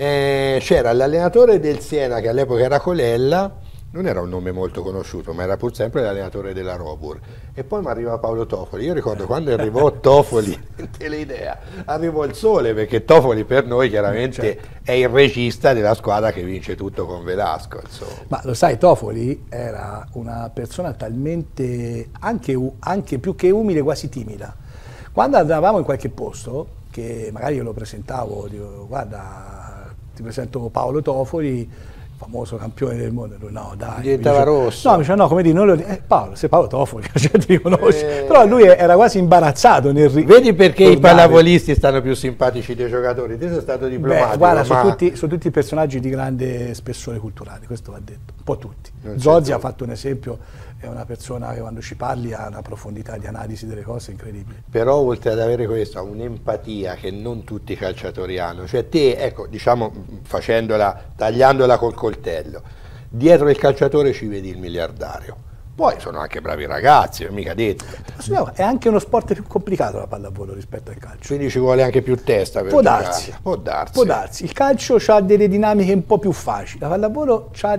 [SPEAKER 2] c'era l'allenatore del Siena, che all'epoca era Colella, non era un nome molto conosciuto, ma era pur sempre l'allenatore della Robur, e poi mi arriva Paolo Toffoli. Io ricordo quando arrivò Toffoli in Teleidea, arrivò il sole, perché Toffoli per noi chiaramente è il regista della squadra che vince tutto con Velasco, insomma.
[SPEAKER 3] Ma lo sai, Toffoli era una persona talmente, anche più che umile, quasi timida. Quando andavamo in qualche posto, che magari io lo presentavo, dico, guarda, ti presento Paolo Toffoli, famoso campione del mondo, no dai,
[SPEAKER 2] diventava rosso.
[SPEAKER 3] No, mi dice no, come dire, non lo Paolo, sei Paolo Toffoli, cioè ti riconosci. Però lui era quasi imbarazzato nel
[SPEAKER 2] Vedi perché i pallavolisti stanno più simpatici dei giocatori? Te sei stato diplomatico.
[SPEAKER 3] Guarda, sono tutti personaggi di grande spessore culturale, questo va detto, un po' tutti. Zozzi ha fatto un esempio, è una persona che quando ci parli ha una profondità di analisi delle cose incredibile.
[SPEAKER 2] Però oltre ad avere questo, ha un'empatia che non tutti i calciatori hanno. Cioè te, ecco, diciamo, tagliandola col coltello, dietro il calciatore ci vedi il miliardario. Poi sono anche bravi ragazzi, mica detto.
[SPEAKER 3] È anche uno sport più complicato la pallavolo rispetto al calcio.
[SPEAKER 2] Quindi ci vuole anche più testa per giocare. Può darsi.
[SPEAKER 3] Il calcio ha delle dinamiche un po' più facili, la pallavolo ha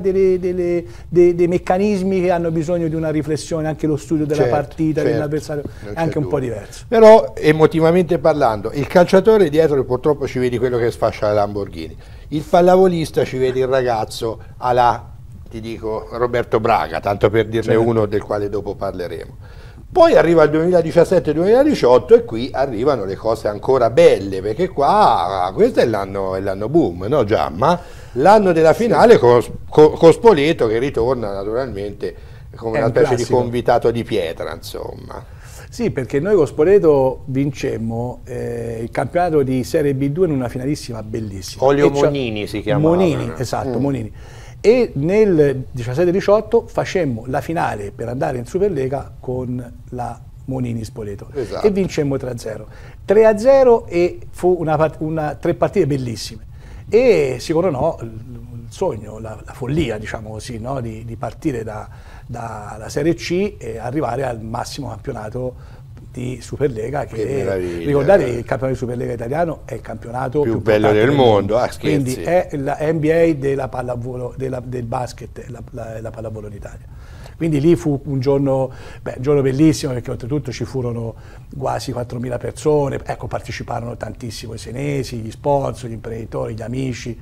[SPEAKER 3] dei meccanismi che hanno bisogno di una riflessione, anche lo studio della partita, dell'avversario è anche un po' diverso.
[SPEAKER 2] Però emotivamente parlando, il calciatore dietro purtroppo ci vedi quello che sfascia la Lamborghini, il pallavolista ci vedi il ragazzo alla... ti dico Roberto Braga, tanto per dirne uno del quale dopo parleremo. Poi arriva il 2017-2018 e qui arrivano le cose ancora belle, perché qua questo è l'anno boom, no Giamma? L'anno della finale con Spoleto che ritorna naturalmente come una specie di convitato di pietra, insomma.
[SPEAKER 3] Sì, perché noi con Spoleto vincemmo il campionato di Serie B2 in una finalissima bellissima.
[SPEAKER 2] Olio Monini si chiamava.
[SPEAKER 3] Monini, esatto, Monini. E nel 17-18 facemmo la finale per andare in Superlega con la Monini Spoleto, esatto, e vincemmo 3-0. 3-0 e fu tre partite bellissime. E si coronò il sogno, la follia, diciamo così, no? di partire dalla Serie C e arrivare al massimo campionato di Superlega, che ricordate che il campionato di Superlega italiano è il campionato più
[SPEAKER 2] bello del mondo,
[SPEAKER 3] quindi è la NBA della pallavolo, del basket, la pallavolo in Italia. Quindi lì fu un giorno bellissimo, perché oltretutto ci furono quasi 4.000 persone, ecco, parteciparono tantissimo i senesi, gli sponsor, gli imprenditori, gli amici.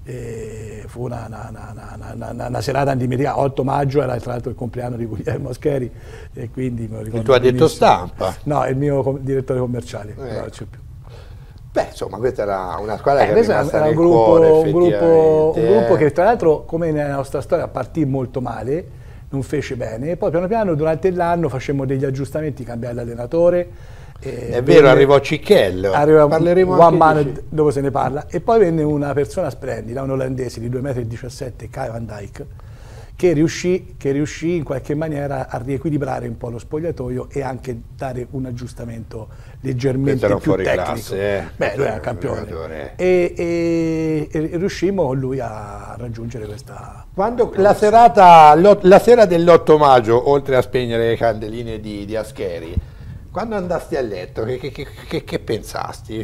[SPEAKER 3] Fu una serata indimenticabile. 8 maggio era tra l'altro il compleanno di Guglielmo Scheri, e quindi me lo ricordo.
[SPEAKER 2] Il tuo addetto stampa?
[SPEAKER 3] No, è il mio direttore commerciale, non c'è più.
[SPEAKER 2] Beh, insomma, questa era una squadra che
[SPEAKER 3] era un gruppo che tra l'altro, come nella nostra storia, partì molto male, non fece bene, e poi piano piano durante l'anno facemmo degli aggiustamenti, cambiare l'allenatore.
[SPEAKER 2] È vero, arrivò Cicchello, parleremo
[SPEAKER 3] One Man, dove se ne parla, e poi venne una persona splendida, un olandese di 2,17 m, Kai van Dijk, che riuscì in qualche maniera a riequilibrare un po' lo spogliatoio e anche dare un aggiustamento leggermente più tecnico.
[SPEAKER 2] Classe,
[SPEAKER 3] Beh, lui era un campione. E riuscimmo con lui a raggiungere questa...
[SPEAKER 2] Quando la sera dell'8 maggio, oltre a spegnere le candeline di Ascheri, quando andasti a letto, che pensasti?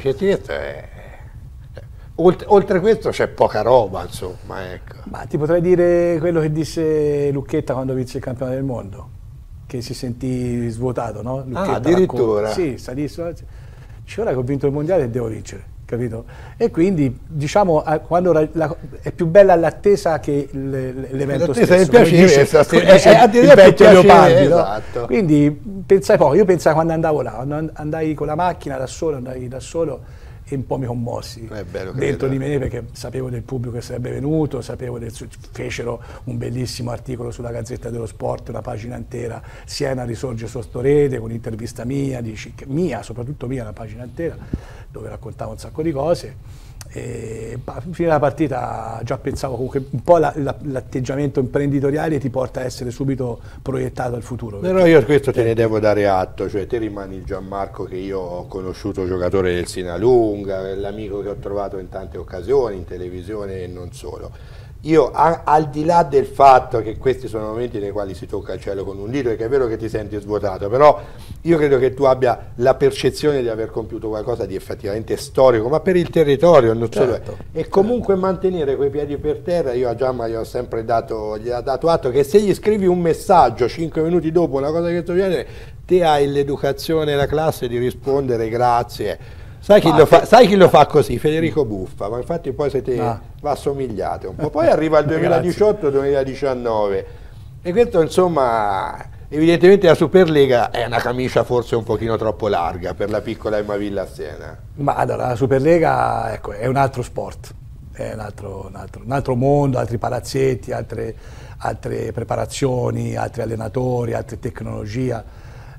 [SPEAKER 2] Oltre questo c'è poca roba, insomma. Ecco.
[SPEAKER 3] Ma ti potrei dire quello che disse Lucchetta quando vinse il campionato del mondo, che si sentì svuotato, no? Lucchetta
[SPEAKER 2] addirittura?
[SPEAKER 3] Sì, salisse. Dice, ora che ho vinto il mondiale devo vincere, capito? E quindi, diciamo, quando è più bella l'attesa che l'evento stesso.
[SPEAKER 2] È piacere,
[SPEAKER 3] il vecchio Leopardi,
[SPEAKER 2] esatto.
[SPEAKER 3] No? Quindi pensai poco, io pensai quando andavo là, quando andai con la macchina da solo, e un po' mi commossi dentro di me, perché sapevo del pubblico che sarebbe venuto, fecero un bellissimo articolo sulla Gazzetta dello Sport, una pagina intera, Siena risorge sotto rete, con intervista soprattutto mia, una pagina intera, dove raccontavo un sacco di cose. E fino alla partita già pensavo comunque un po' l'atteggiamento imprenditoriale ti porta a essere subito proiettato al futuro.
[SPEAKER 2] Però io questo te ne devo dare atto, cioè te rimani il Gianmarco che io ho conosciuto, giocatore del Sinalunga, l'amico che ho trovato in tante occasioni, in televisione e non solo. Io, al di là del fatto che questi sono momenti nei quali si tocca il cielo con un dito, e che è vero che ti senti svuotato, però io credo che tu abbia la percezione di aver compiuto qualcosa di effettivamente storico, ma per il territorio, non solo. E comunque mantenere quei piedi per terra. Io a Giamma gli ho sempre dato atto che se gli scrivi un messaggio 5 minuti dopo, una cosa che questo genere, te hai l'educazione e la classe di rispondere grazie. Sai chi lo fa così? Federico Buffa, ma infatti poi va assomigliate un po'. Poi arriva il 2018-2019 e questo, insomma, evidentemente la Superlega è una camicia forse un pochino troppo larga per la piccola Emavilla a Siena.
[SPEAKER 3] Ma allora, la Superlega, ecco, è un altro sport, è un altro mondo, altri palazzetti, altre preparazioni, altri allenatori, altre tecnologie.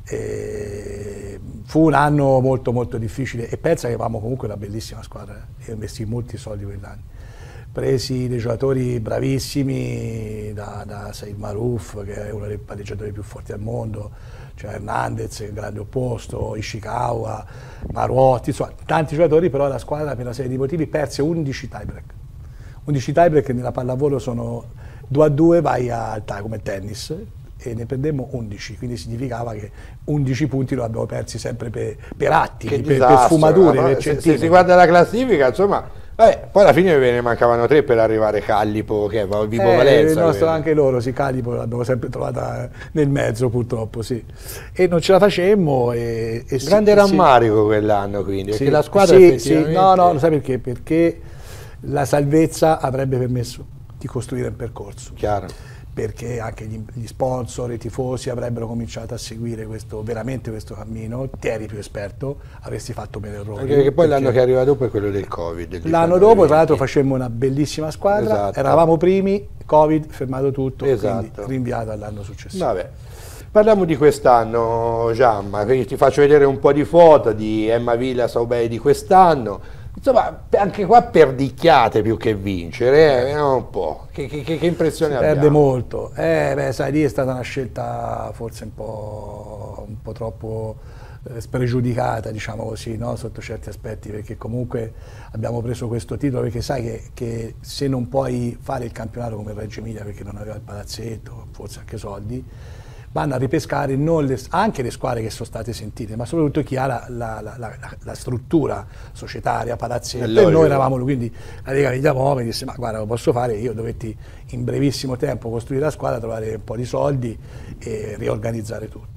[SPEAKER 3] Fu un anno molto molto difficile, e pensa che avevamo comunque una bellissima squadra, e investii molti soldi quell'anno, presi dei giocatori bravissimi da Said Maruf, che è uno dei palleggiatori più forti al mondo, cioè Hernandez, il grande opposto, Ishikawa, Maruotti, insomma tanti giocatori, però la squadra per una serie di motivi perse 11 tiebreak. 11 tiebreak nella pallavolo sono 2-2, vai al tie come tennis, e ne prendemmo 11, quindi significava che 11 punti lo abbiamo persi sempre per attimi, per sfumature, per
[SPEAKER 2] se si guarda la classifica, insomma, poi alla fine ve ne mancavano 3 per arrivare Callipo, che è Vibo Valenza.
[SPEAKER 3] Anche loro, sì, Callipo l'abbiamo sempre trovata nel mezzo, purtroppo, sì. E non ce la facemmo.
[SPEAKER 2] Grande rammarico quell'anno, quindi, perché la squadra effettivamente...
[SPEAKER 3] No, lo sai perché? Perché la salvezza avrebbe permesso di costruire un percorso.
[SPEAKER 2] Chiaro.
[SPEAKER 3] perché anche gli sponsor, i tifosi avrebbero cominciato a seguire veramente questo cammino. Ti eri più esperto, avresti fatto meno errori.
[SPEAKER 2] Anche perché poi l'anno che arriva dopo è quello del Covid.
[SPEAKER 3] L'anno dopo, tra l'altro, facemmo una bellissima squadra,
[SPEAKER 2] esatto.
[SPEAKER 3] Eravamo primi, Covid, fermato tutto,
[SPEAKER 2] esatto.
[SPEAKER 3] quindi rinviato all'anno successivo.
[SPEAKER 2] Vabbè. Parliamo di quest'anno, Giamma, quindi ti faccio vedere un po' di foto di Emma Villas Aubei di quest'anno. Insomma, anche qua perdicchiate più che vincere, vediamo un po', che impressione abbiamo?
[SPEAKER 3] Perde molto, sai, lì è stata una scelta forse un po' troppo spregiudicata, diciamo così, no? Sotto certi aspetti, perché comunque abbiamo preso questo titolo, perché sai che se non puoi fare il campionato come Reggio Emilia, perché non aveva il palazzetto, forse anche soldi, vanno a ripescare anche le squadre che sono state sentite, ma soprattutto chi ha la struttura societaria, palazzetto, e noi eravamo, quindi la Lega mi chiamò e mi disse: ma guarda, lo posso fare, io dovetti in brevissimo tempo costruire la squadra, trovare un po' di soldi e riorganizzare tutto.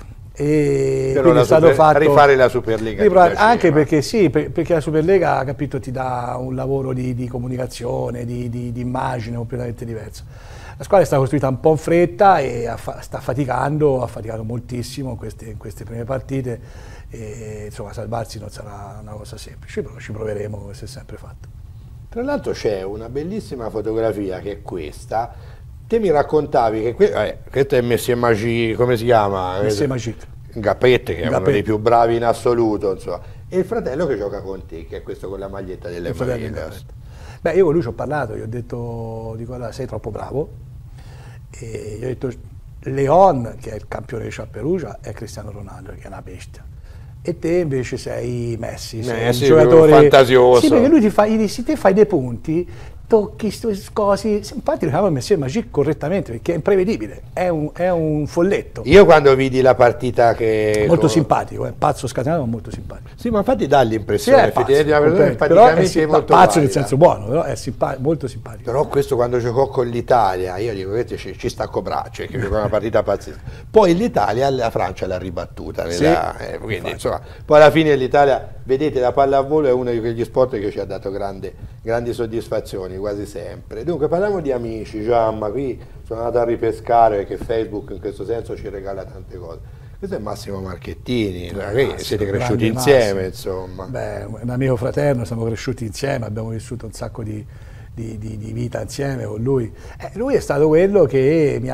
[SPEAKER 3] E
[SPEAKER 2] però è stato fatto rifare la Superlega,
[SPEAKER 3] anche perché sì, perché la Superlega, capito, ti dà un lavoro di comunicazione, di immagine completamente diverso. La squadra è stata costruita un po' in fretta e sta faticando, ha faticato moltissimo in queste prime partite, e insomma salvarsi non sarà una cosa semplice, però ci proveremo come si è sempre fatto.
[SPEAKER 2] Tra l'altro c'è una bellissima fotografia che è questa. Te mi raccontavi che questo è Messier Magic, come si chiama?
[SPEAKER 3] Messier Magic.
[SPEAKER 2] Gappette, che è uno dei più bravi in assoluto, insomma. E il fratello che gioca con te, che è questo con la maglietta delle Marinas.
[SPEAKER 3] Beh, io con lui ci ho parlato, gli ho detto, sei troppo bravo, e gli ho detto: Leon, che è il campione di Perugia, è Cristiano Ronaldo, che è una bestia, e te invece sei Messi, sei un giocatore
[SPEAKER 2] fantasioso.
[SPEAKER 3] Sì, perché lui se te fai dei punti, tocchi cose, infatti lo chiamano Messier Magic correttamente, perché è imprevedibile, è un folletto.
[SPEAKER 2] Io quando vidi la partita che...
[SPEAKER 3] Molto simpatico, è pazzo scatenato, ma molto simpatico.
[SPEAKER 2] Sì, ma infatti dà l'impressione,
[SPEAKER 3] effettivamente, però è molto pazzo nel senso buono, però è molto simpatico.
[SPEAKER 2] Però questo quando giocò con l'Italia, io dico che ci stacco braccia, che giocò una partita pazzesca. Poi l'Italia, la Francia l'ha ribattuta, quindi insomma, poi alla fine l'Italia, vedete, la pallavolo è uno di quegli sport che ci ha dato grandi soddisfazioni quasi sempre. Dunque parliamo di amici, Giamma, qui sono andato a ripescare perché Facebook in questo senso ci regala tante cose. Questo è Massimo Marchettini, siete cresciuti insieme, insomma.
[SPEAKER 3] Beh, un amico fraterno, siamo cresciuti insieme, abbiamo vissuto un sacco di vita insieme con lui. Lui è stato quello che mi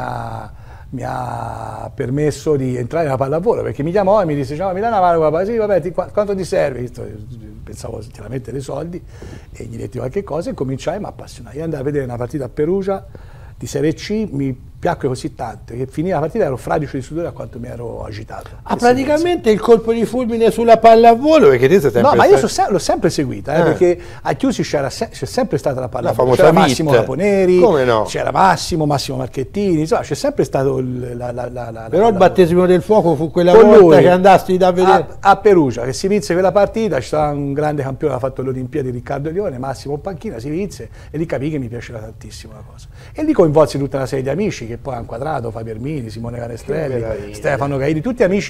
[SPEAKER 3] ha permesso di entrare nella pallavolo, perché mi chiamò e mi disse: ciao, mi dai una mano qua? Sì, vabbè, quanto ti serve? Pensavo chiaramente dei soldi, e gli detti qualche cosa e cominciai a mi appassionare. Io andai a vedere una partita a Perugia di Serie C, mi piacque così tanto che finì la partita, ero fradicio di sudore a quanto mi ero agitato.
[SPEAKER 2] Praticamente il colpo di fulmine sulla pallavolo, perché te sei sempre...
[SPEAKER 3] No, ma io l'ho sempre seguita, perché a Chiusi c'è sempre stata la pallavolo,
[SPEAKER 2] c'era
[SPEAKER 3] Massimo Caponeri,
[SPEAKER 2] no?
[SPEAKER 3] C'era Massimo Marchettini, insomma c'è sempre stato
[SPEAKER 2] Però il battesimo del fuoco fu quella volta che andasti da vedere
[SPEAKER 3] a Perugia, che si vinse quella partita, c'è stato un grande campione, ha fatto le Olimpiadi, Riccardo Lione, Massimo in panchina, si vinse, e lì capì che mi piaceva tantissimo la cosa. E lì coinvolsi tutta una serie di amici che poi hanno quadrato, Fabio Ermini, Simone Canestrelli, Stefano Caini, tutti amici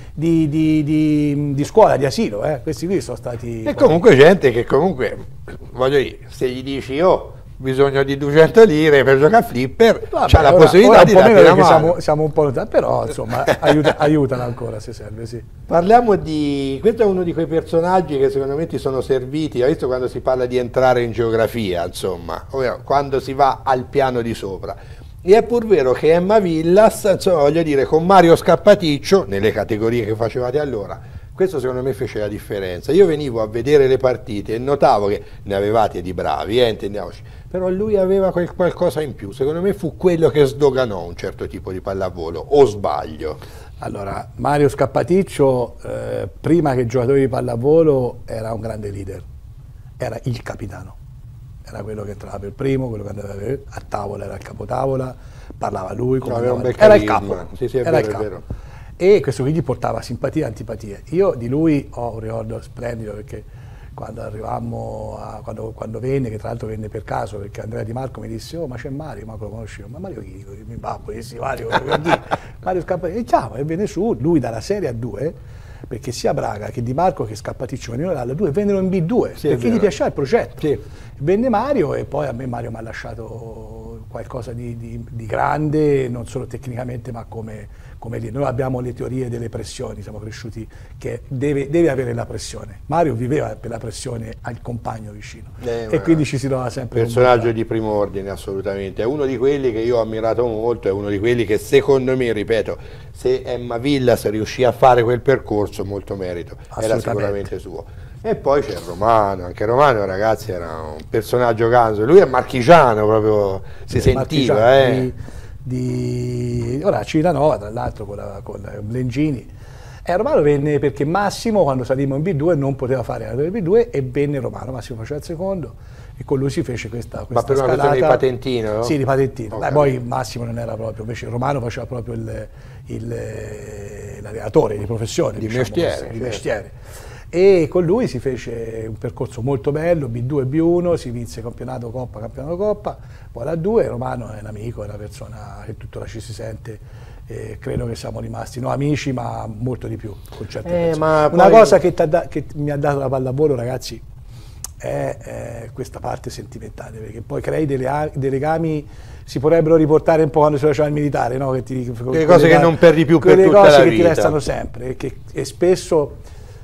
[SPEAKER 3] di scuola, di asilo, questi qui sono stati...
[SPEAKER 2] E comunque gente che comunque, voglio dire, se gli dici bisogno di 200 lire per giocare a flipper, c'ha la possibilità di darti una mano.
[SPEAKER 3] Siamo un po' lontani, però insomma aiutano ancora se serve, sì.
[SPEAKER 2] Parliamo questo è uno di quei personaggi che secondo me ti sono serviti, hai visto quando si parla di entrare in geografia, insomma, quando si va al piano di sopra. E è pur vero che Emma Villas, insomma, voglio dire, con Mario Scappaticcio, nelle categorie che facevate allora, questo secondo me fece la differenza. Io venivo a vedere le partite e notavo che ne avevate di bravi, intendiamoci, però lui aveva qualcosa in più. Secondo me fu quello che sdoganò un certo tipo di pallavolo, o sbaglio?
[SPEAKER 3] Allora, Mario Scappaticcio, prima che giocatore di pallavolo, era un grande leader, era il capitano. Era quello che entrava per primo, quello che andava a tavola, era il capotavola, parlava lui, era il capo.
[SPEAKER 2] Sì, è
[SPEAKER 3] era
[SPEAKER 2] vero,
[SPEAKER 3] il capo.
[SPEAKER 2] è vero.
[SPEAKER 3] E questo qui gli portava simpatia e antipatia. Io di lui ho un ricordo splendido, perché quando arrivammo, quando venne, che tra l'altro venne per caso, perché Andrea Di Marco mi disse: ma c'è Mario, ma lo conoscevo? Ma Mario chi? Mi babbo, dissi Mario Scappaticcio, e venne su, lui dalla Serie A2 perché sia Braga che Di Marco che Scappaticcio venivano dalla 2 vennero in B2 perché gli piaceva il progetto.
[SPEAKER 2] Sì.
[SPEAKER 3] Venne Mario e poi a me Mario mi ha lasciato qualcosa di grande, non solo tecnicamente ma come lì. Noi abbiamo le teorie delle pressioni, siamo cresciuti che deve avere la pressione. Mario viveva per la pressione al compagno vicino e quindi ci si trova sempre.
[SPEAKER 2] Personaggio di primo ordine, assolutamente. È uno di quelli che io ho ammirato molto, è uno di quelli che secondo me, ripeto, se Emma Villas riuscì a fare quel percorso, molto merito, era sicuramente suo. E poi c'è Romano, anche Romano ragazzi era un personaggio ganzo, lui è marchigiano proprio, si sentiva.
[SPEAKER 3] Ora Civitanova tra l'altro con Blengini. Romano venne perché Massimo quando salimmo in B2 non poteva fare la B2 e venne Romano, Massimo faceva il secondo e con lui si fece questa
[SPEAKER 2] ma per una
[SPEAKER 3] scalata.
[SPEAKER 2] questione di patentino, no?
[SPEAKER 3] Sì, di patentino.
[SPEAKER 2] Okay.
[SPEAKER 3] Poi Massimo non era proprio, invece Romano faceva proprio l'allenatore di professione,
[SPEAKER 2] di
[SPEAKER 3] mestiere. E con lui si fece un percorso molto bello, B2 B1, si vinse campionato Coppa, poi la 2, Romano è un amico, è una persona che tuttora ci si sente, credo che siamo rimasti amici ma molto di più con certe una
[SPEAKER 2] poi...
[SPEAKER 3] cosa che mi ha dato la pallavolo ragazzi è questa parte sentimentale, perché poi crei dei legami, si potrebbero riportare un po' quando si faceva il militare, no?
[SPEAKER 2] Le cose che non perdi più per tutta la vita.
[SPEAKER 3] Quelle cose che ti restano sempre e spesso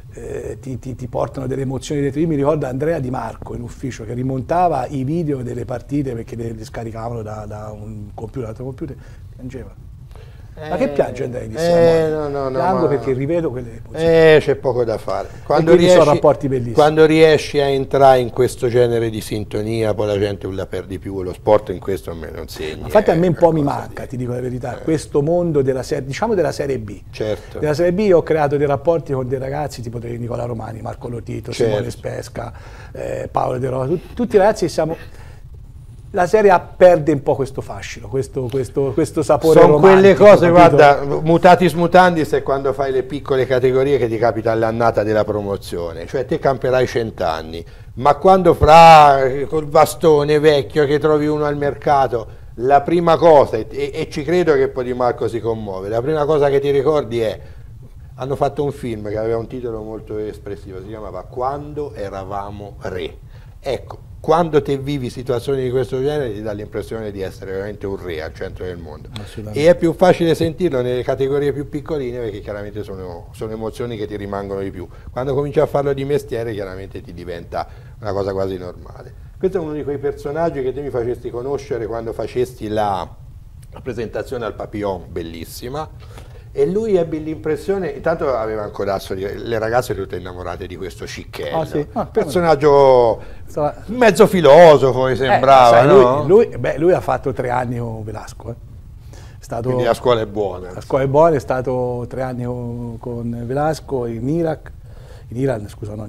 [SPEAKER 3] ti portano delle emozioni dentro. Io mi ricordo Andrea Di Marco in ufficio che rimontava i video delle partite perché le scaricavano da un computer, altro computer, piangeva. Ma che piange Andrea? Piango perché rivedo quelle emozioni.
[SPEAKER 2] C'è poco da fare.
[SPEAKER 3] Sono rapporti bellissimi.
[SPEAKER 2] Quando riesci a entrare in questo genere di sintonia, poi la gente non la perdi più, lo sport in questo a me non segna.
[SPEAKER 3] Infatti a me un po' mi manca, ti dico la verità, questo mondo della Serie B.
[SPEAKER 2] Certo.
[SPEAKER 3] Della Serie B io ho creato dei rapporti con dei ragazzi tipo Nicola Romani, Marco Lotito, Simone Spesca, Paolo De Rosa, tutti i ragazzi che siamo... La Serie A perde un po' questo fascino, questo sapore
[SPEAKER 2] sono quelle cose,
[SPEAKER 3] capito?
[SPEAKER 2] guarda, mutatis mutandis è quando fai le piccole categorie che ti capita all'annata della promozione, cioè te camperai 100 anni, ma quando col bastone vecchio che trovi uno al mercato, la prima cosa, e ci credo che poi Di Marco si commuove, la prima cosa che ti ricordi è, hanno fatto un film che aveva un titolo molto espressivo, si chiamava Quando eravamo re. Ecco, quando te vivi situazioni di questo genere ti dà l'impressione di essere veramente un re al centro del mondo e è più facile sentirlo nelle categorie più piccoline perché chiaramente sono emozioni che ti rimangono di più. Quando cominci a farlo di mestiere chiaramente ti diventa una cosa quasi normale. Questo è uno di quei personaggi che te mi facesti conoscere quando facesti la presentazione al Papillon, bellissima. E lui ebbe l'impressione, intanto aveva un codasso, le ragazze tutte innamorate di questo Cicchello, personaggio mezzo filosofo mi sembrava,
[SPEAKER 3] sai,
[SPEAKER 2] no?
[SPEAKER 3] Lui ha fatto 3 anni con Velasco. Quindi
[SPEAKER 2] la scuola è buona.
[SPEAKER 3] La scuola è buona, è stato 3 anni con Velasco in Iran,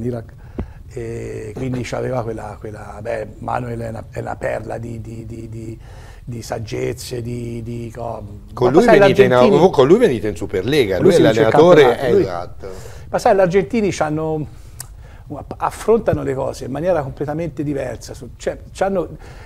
[SPEAKER 3] e quindi c'aveva quella Manuel è una perla di saggezze,
[SPEAKER 2] con lui venite in Superlega, lui è l'allenatore, esatto.
[SPEAKER 3] Ma sai, gli argentini affrontano le cose in maniera completamente diversa, cioè hanno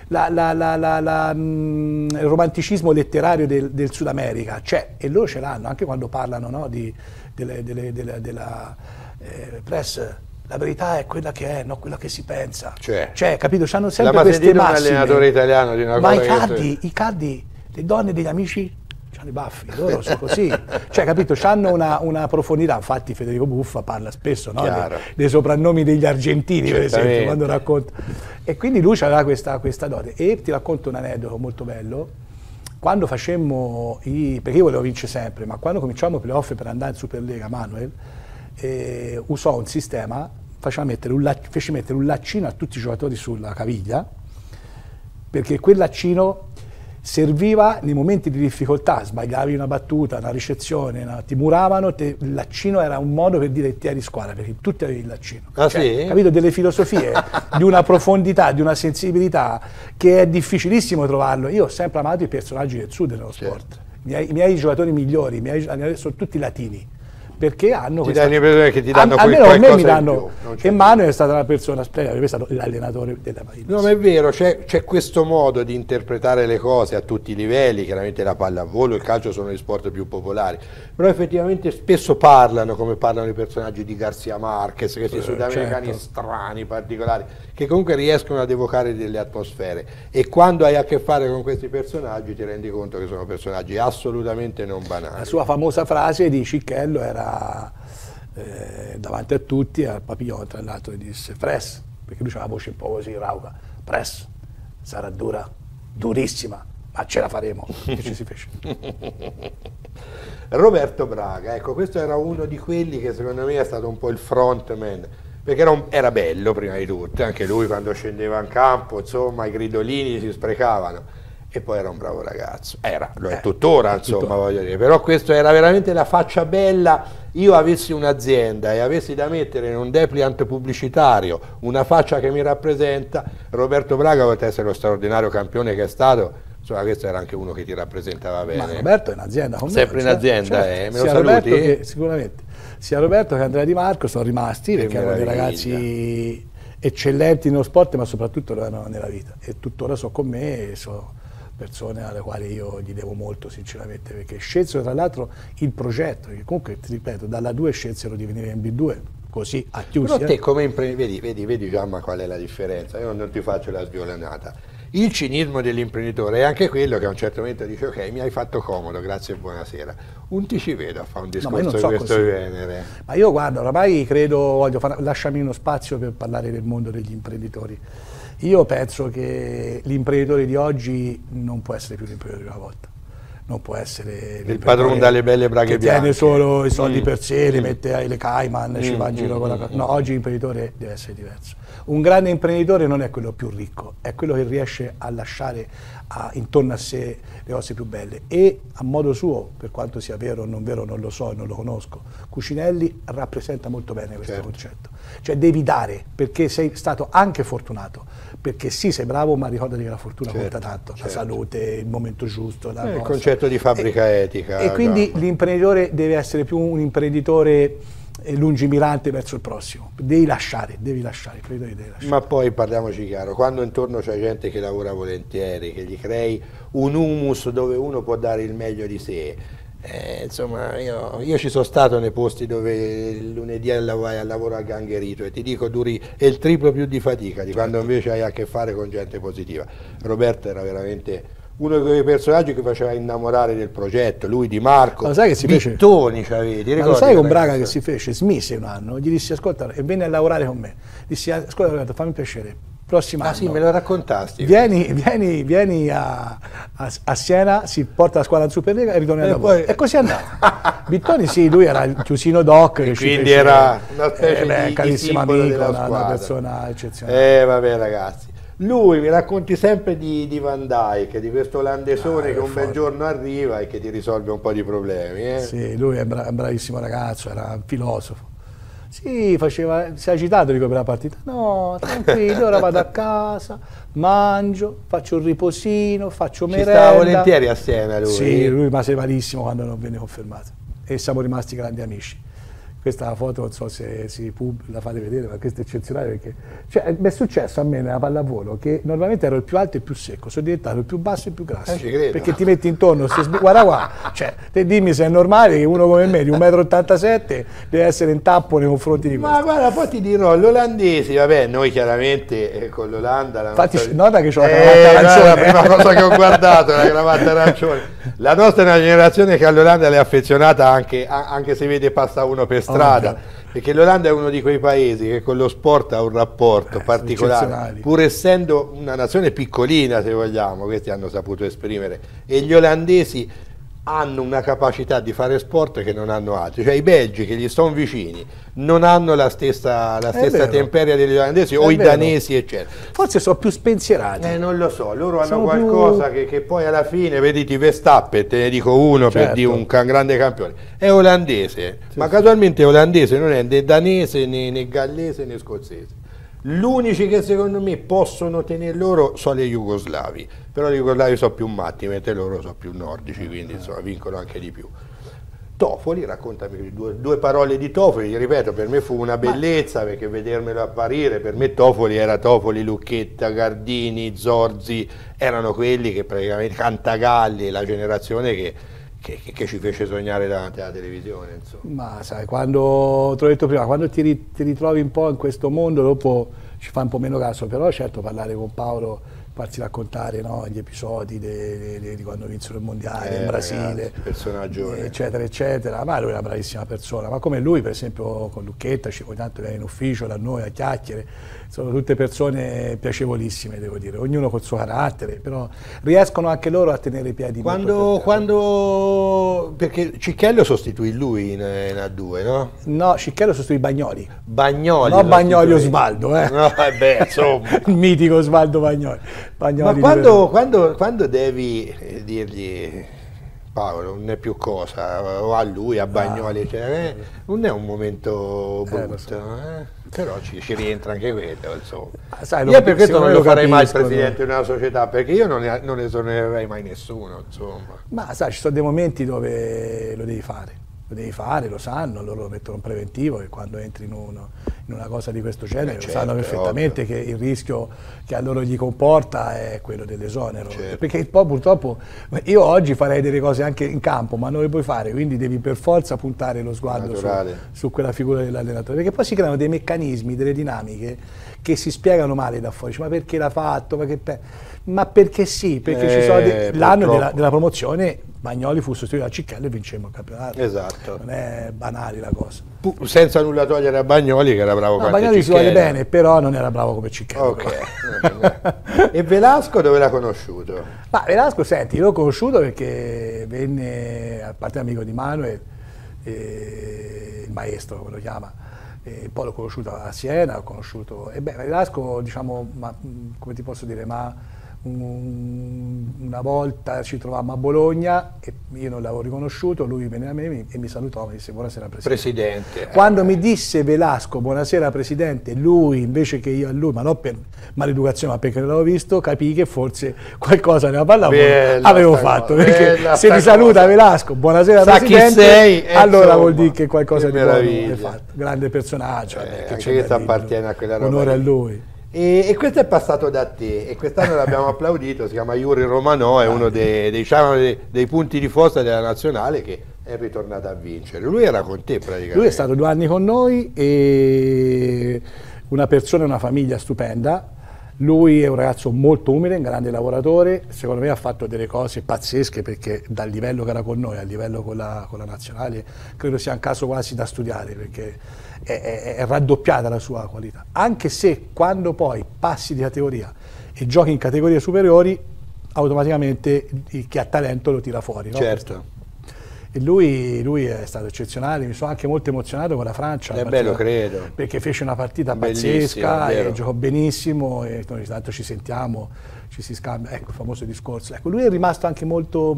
[SPEAKER 3] il romanticismo letterario del Sud America, e loro ce l'hanno, anche quando parlano, no, della press. La verità è quella che è, non quella che si pensa. Cioè capito? C'hanno sempre queste massime. Un allenatore italiano di una cosa. Ma i caddi, le donne degli amici hanno i baffi, loro sono così. Cioè, capito? C'hanno una profondità. Infatti Federico Buffa parla spesso, no, dei soprannomi degli argentini, per esempio, quando racconta. E quindi lui aveva questa dote. E ti racconto un aneddoto molto bello. Quando facemmo perché io volevo vincere sempre, ma quando cominciamo i playoff per andare in Superlega, Manuel usò un sistema, fece mettere un laccino a tutti i giocatori sulla caviglia, perché quel laccino serviva nei momenti di difficoltà, sbagliavi una battuta, una ricezione, ti muravano, il laccino era un modo per dire che ti eri squadra, perché tutti avevi il laccino.
[SPEAKER 2] Sì?
[SPEAKER 3] Capito? Delle filosofie, di una profondità, di una sensibilità che è difficilissimo trovarlo. Io ho sempre amato i personaggi del Sud nello sport. I miei giocatori migliori sono tutti latini. perché hanno
[SPEAKER 2] ti danno l'impressione che ti danno
[SPEAKER 3] almeno a me mi danno,
[SPEAKER 2] in più, non c'è
[SPEAKER 3] e Manuel è stata una persona splendida, questo è stato l'allenatore della Marina.
[SPEAKER 2] Non è vero, c'è questo modo di interpretare le cose a tutti i livelli, chiaramente la pallavolo, il calcio sono gli sport più popolari, però effettivamente spesso parlano come parlano i personaggi di Garcia Marquez, questi sudamericani strani, particolari, che comunque riescono ad evocare delle atmosfere, e quando hai a che fare con questi personaggi ti rendi conto che sono personaggi assolutamente non banali.
[SPEAKER 3] La sua famosa frase di Cicchello era davanti a tutti, al Papillon tra l'altro, gli disse "Press", perché lui c'ha la voce un po' così rauca, "Press, sarà dura, durissima, ma ce la faremo", e ci si fece.
[SPEAKER 2] Roberto Braga, ecco, questo era uno di quelli che secondo me è stato un po' il frontman, perché era bello prima di tutto, anche lui quando scendeva in campo, insomma, i gridolini si sprecavano. E poi era un bravo ragazzo, lo è tuttora, insomma, voglio dire, però questo era veramente la faccia bella. Io avessi un'azienda e avessi da mettere in un dépliant pubblicitario una faccia che mi rappresenta, Roberto Braga, oltre ad essere lo straordinario campione che è stato, insomma, questo era anche uno che ti rappresentava bene.
[SPEAKER 3] Ma Roberto è un'azienda con me,
[SPEAKER 2] sempre in azienda, me lo
[SPEAKER 3] sia
[SPEAKER 2] saluti?
[SPEAKER 3] Roberto sicuramente, sia Roberto che Andrea Di Marco sono rimasti, perché erano dei ragazzi eccellenti nello sport, ma soprattutto lo erano nella vita, e tuttora sono con me, e sono persone alle quali io gli devo molto sinceramente, perché scelsero tra l'altro il progetto, che comunque ti ripeto, dalla 2 scelsero di venire in B2, così a chiusi.
[SPEAKER 2] Però te come imprenditore, vedi Giamma qual è la differenza, io non ti faccio la sviolinata. Il cinismo dell'imprenditore è anche quello che a un certo momento dice ok, mi hai fatto comodo, grazie e buonasera. Non ti ci vedo a fare un discorso di questo genere.
[SPEAKER 3] Ma io guarda, oramai credo, lasciami uno spazio per parlare del mondo degli imprenditori. Io penso che l'imprenditore di oggi non può essere più l'imprenditore di una volta. Non può essere
[SPEAKER 2] il padrone dalle belle braghe bianche,
[SPEAKER 3] tiene solo i soldi per sé, li mette ai Cayman, ci va in giro con la cosa. No, oggi l'imprenditore deve essere diverso. Un grande imprenditore non è quello più ricco, è quello che riesce a lasciare intorno a sé le cose più belle, e a modo suo, per quanto sia vero o non lo so, non lo conosco, Cucinelli rappresenta molto bene questo concetto. Cioè devi dare, perché sei stato anche fortunato, perché sì, sei bravo, ma ricordati che la fortuna conta tanto, la salute, il momento giusto,
[SPEAKER 2] il concetto di fabbrica etica.
[SPEAKER 3] E quindi l'imprenditore deve essere più un imprenditore lungimirante verso il prossimo, devi lasciare.
[SPEAKER 2] Ma poi parliamoci chiaro, quando intorno c'è gente che lavora volentieri, che gli crei un humus dove uno può dare il meglio di sé, insomma io ci sono stato nei posti dove il lunedì vai al lavoro al Gangherito e ti dico duri è il triplo più di fatica di quando invece hai a che fare con gente positiva. Roberto era veramente uno di quei personaggi che faceva innamorare del progetto, lui, Di Marco, Bittoni c'avevi.
[SPEAKER 3] Ma lo sai con Braga che si fece? Smise un anno, gli dissi ascolta, e venne a lavorare con me, dissi ascolta, fammi piacere, prossimo anno.
[SPEAKER 2] Sì, me lo raccontasti.
[SPEAKER 3] Vieni a Siena, si porta la squadra in Superlega e ritorna a lavoro. E così è andato. Bittoni sì, lui era il chiusino doc, che
[SPEAKER 2] quindi era una specie di
[SPEAKER 3] carissimo amico, una persona eccezionale.
[SPEAKER 2] Vabbè ragazzi. Lui, mi racconti sempre di Van Dijk, di questo olandesone che un bel giorno arriva e che ti risolve un po' di problemi.
[SPEAKER 3] Sì, lui è un bravissimo ragazzo, era un filosofo. Sì, si è agitato, dico, per la partita. No, tranquillo, ora vado a casa, mangio, faccio un riposino, faccio merenda.
[SPEAKER 2] Ci stava volentieri a Siena lui?
[SPEAKER 3] Sì, lui rimase malissimo quando non venne confermato. E siamo rimasti grandi amici. Questa foto non so se la fate vedere, ma questa è eccezionale, perché mi è successo a me nella pallavolo che normalmente ero il più alto e il più secco, sono diventato il più basso e il più grasso, perché ti metti intorno, guarda qua, te dimmi se è normale che uno come me di 1,87 m deve essere in tappo nei confronti di questo.
[SPEAKER 2] Ma guarda, poi ti dirò, gli olandesi, vabbè, noi chiaramente con l'Olanda...
[SPEAKER 3] Infatti nota che c'ho la cravatta arancione.
[SPEAKER 2] La prima cosa che ho guardato è la cravatta arancione. La nostra è una generazione che all'Olanda è affezionata anche se vede passa uno per strada, perché l'Olanda è uno di quei paesi che con lo sport ha un rapporto particolare, pur essendo una nazione piccolina, se vogliamo, questi hanno saputo esprimere, e gli olandesi hanno una capacità di fare sport che non hanno altri, cioè i belgi che gli sono vicini non hanno la stessa temperia degli olandesi o i danesi eccetera.
[SPEAKER 3] Forse sono più spensierati.
[SPEAKER 2] Non lo so, loro hanno qualcosa che poi alla fine, vediti Verstappen, te ne dico uno per dire un grande campione, è olandese, ma casualmente è olandese, non è né danese né gallese né scozzese. Gli unici che secondo me possono tenere loro sono le jugoslavi, però i jugoslavi sono più matti, mentre loro sono più nordici, quindi insomma vincono anche di più. Toffoli, raccontami due parole di Toffoli. Ti ripeto, per me fu una bellezza, perché vedermelo apparire, per me Toffoli era Toffoli, Lucchetta, Gardini, Zorzi, erano quelli che praticamente, Cantagalli, la generazione che ci fece sognare davanti alla televisione, insomma.
[SPEAKER 3] Ma sai, quando, te l'ho detto prima, quando ti ritrovi un po' in questo mondo, dopo ci fa un po' meno caso, però certo parlare con Paolo, farsi raccontare, no, gli episodi di quando vinsero il mondiale in Brasile,
[SPEAKER 2] personaggio,
[SPEAKER 3] eccetera eccetera, ma lui è una bravissima persona, ma come lui per esempio con Lucchetta ci ogni tanto viene in ufficio da noi a chiacchiere, sono tutte persone piacevolissime, devo dire, ognuno col suo carattere, però riescono anche loro a tenere i piedi
[SPEAKER 2] perché Cicchello sostituì lui in A2, no?
[SPEAKER 3] No, Cicchello sostituì Bagnoli.
[SPEAKER 2] Bagnoli,
[SPEAKER 3] no, Bagnoli Osvaldo,
[SPEAKER 2] no, insomma.
[SPEAKER 3] Il mitico Osvaldo Bagnoli.
[SPEAKER 2] Ma quando devi dirgli Paolo non è più cosa, o a lui, a Bagnoli, eccetera, non è un momento brutto, però ci rientra anche quello, insomma.
[SPEAKER 3] Sai,
[SPEAKER 2] io per questo non lo farei mai il presidente di una società, perché io non esonererei mai nessuno, insomma.
[SPEAKER 3] Ma sai, ci sono dei momenti dove lo devi fare, lo sanno, loro lo mettono in preventivo e quando entri in una cosa di questo genere lo sanno perfettamente, ovvio, che il rischio che a loro gli comporta è quello dell'esonero, perché poi purtroppo io oggi farei delle cose anche in campo, ma non le puoi fare, quindi devi per forza puntare lo sguardo su quella figura dell'allenatore, perché poi si creano dei meccanismi, delle dinamiche che si spiegano male da fuori, ma perché l'ha fatto, ma perché sì, perché ci sono l'anno della promozione Bagnoli fu sostituito da Cicchello e vincemmo il campionato.
[SPEAKER 2] Esatto.
[SPEAKER 3] Non è banale la cosa.
[SPEAKER 2] Senza nulla togliere a Bagnoli, che era bravo come Cicchello.
[SPEAKER 3] Bagnoli si vuole bene, però non era bravo come Cicchello.
[SPEAKER 2] Ok. E Velasco dove l'ha conosciuto?
[SPEAKER 3] Ma Velasco, senti, io l'ho conosciuto perché venne, a parte amico di Manuel, il maestro, come lo chiama, e poi l'ho conosciuto a Siena, ho conosciuto... E beh, Velasco, diciamo, come ti posso dire, una volta ci trovammo a Bologna e io non l'avevo riconosciuto, lui venne a me e mi salutò, mi disse buonasera Presidente. Quando mi disse Velasco buonasera Presidente, lui invece che io a lui, ma non per maleducazione ma perché non l'avevo visto, capii che forse qualcosa nella pallavolo avevo fatto, perché se ti saluta Velasco buonasera Presidente, allora vuol dire che qualcosa di buono hai fatto. Grande personaggio,
[SPEAKER 2] anche che appartiene a quella roba.
[SPEAKER 3] Onore a lui.
[SPEAKER 2] E questo è passato da te e quest'anno l'abbiamo applaudito, si chiama Yuri Romanò, è uno dei punti di forza della nazionale che è ritornato a vincere. Lui era con te praticamente.
[SPEAKER 3] Lui è stato 2 anni con noi e una persona e una famiglia stupenda. Lui è un ragazzo molto umile, un grande lavoratore, secondo me ha fatto delle cose pazzesche perché dal livello che era con noi al livello con la nazionale credo sia un caso quasi da studiare perché è raddoppiata la sua qualità, anche se quando poi passi di categoria e giochi in categorie superiori automaticamente chi ha talento lo tira fuori, no?
[SPEAKER 2] Certo.
[SPEAKER 3] E lui è stato eccezionale, mi sono anche molto emozionato con la Francia.
[SPEAKER 2] È bello, credo.
[SPEAKER 3] Perché fece una partita pazzesca e giocò benissimo e ogni tanto ci sentiamo, ci si scambia, ecco il famoso discorso. Ecco, lui è rimasto anche molto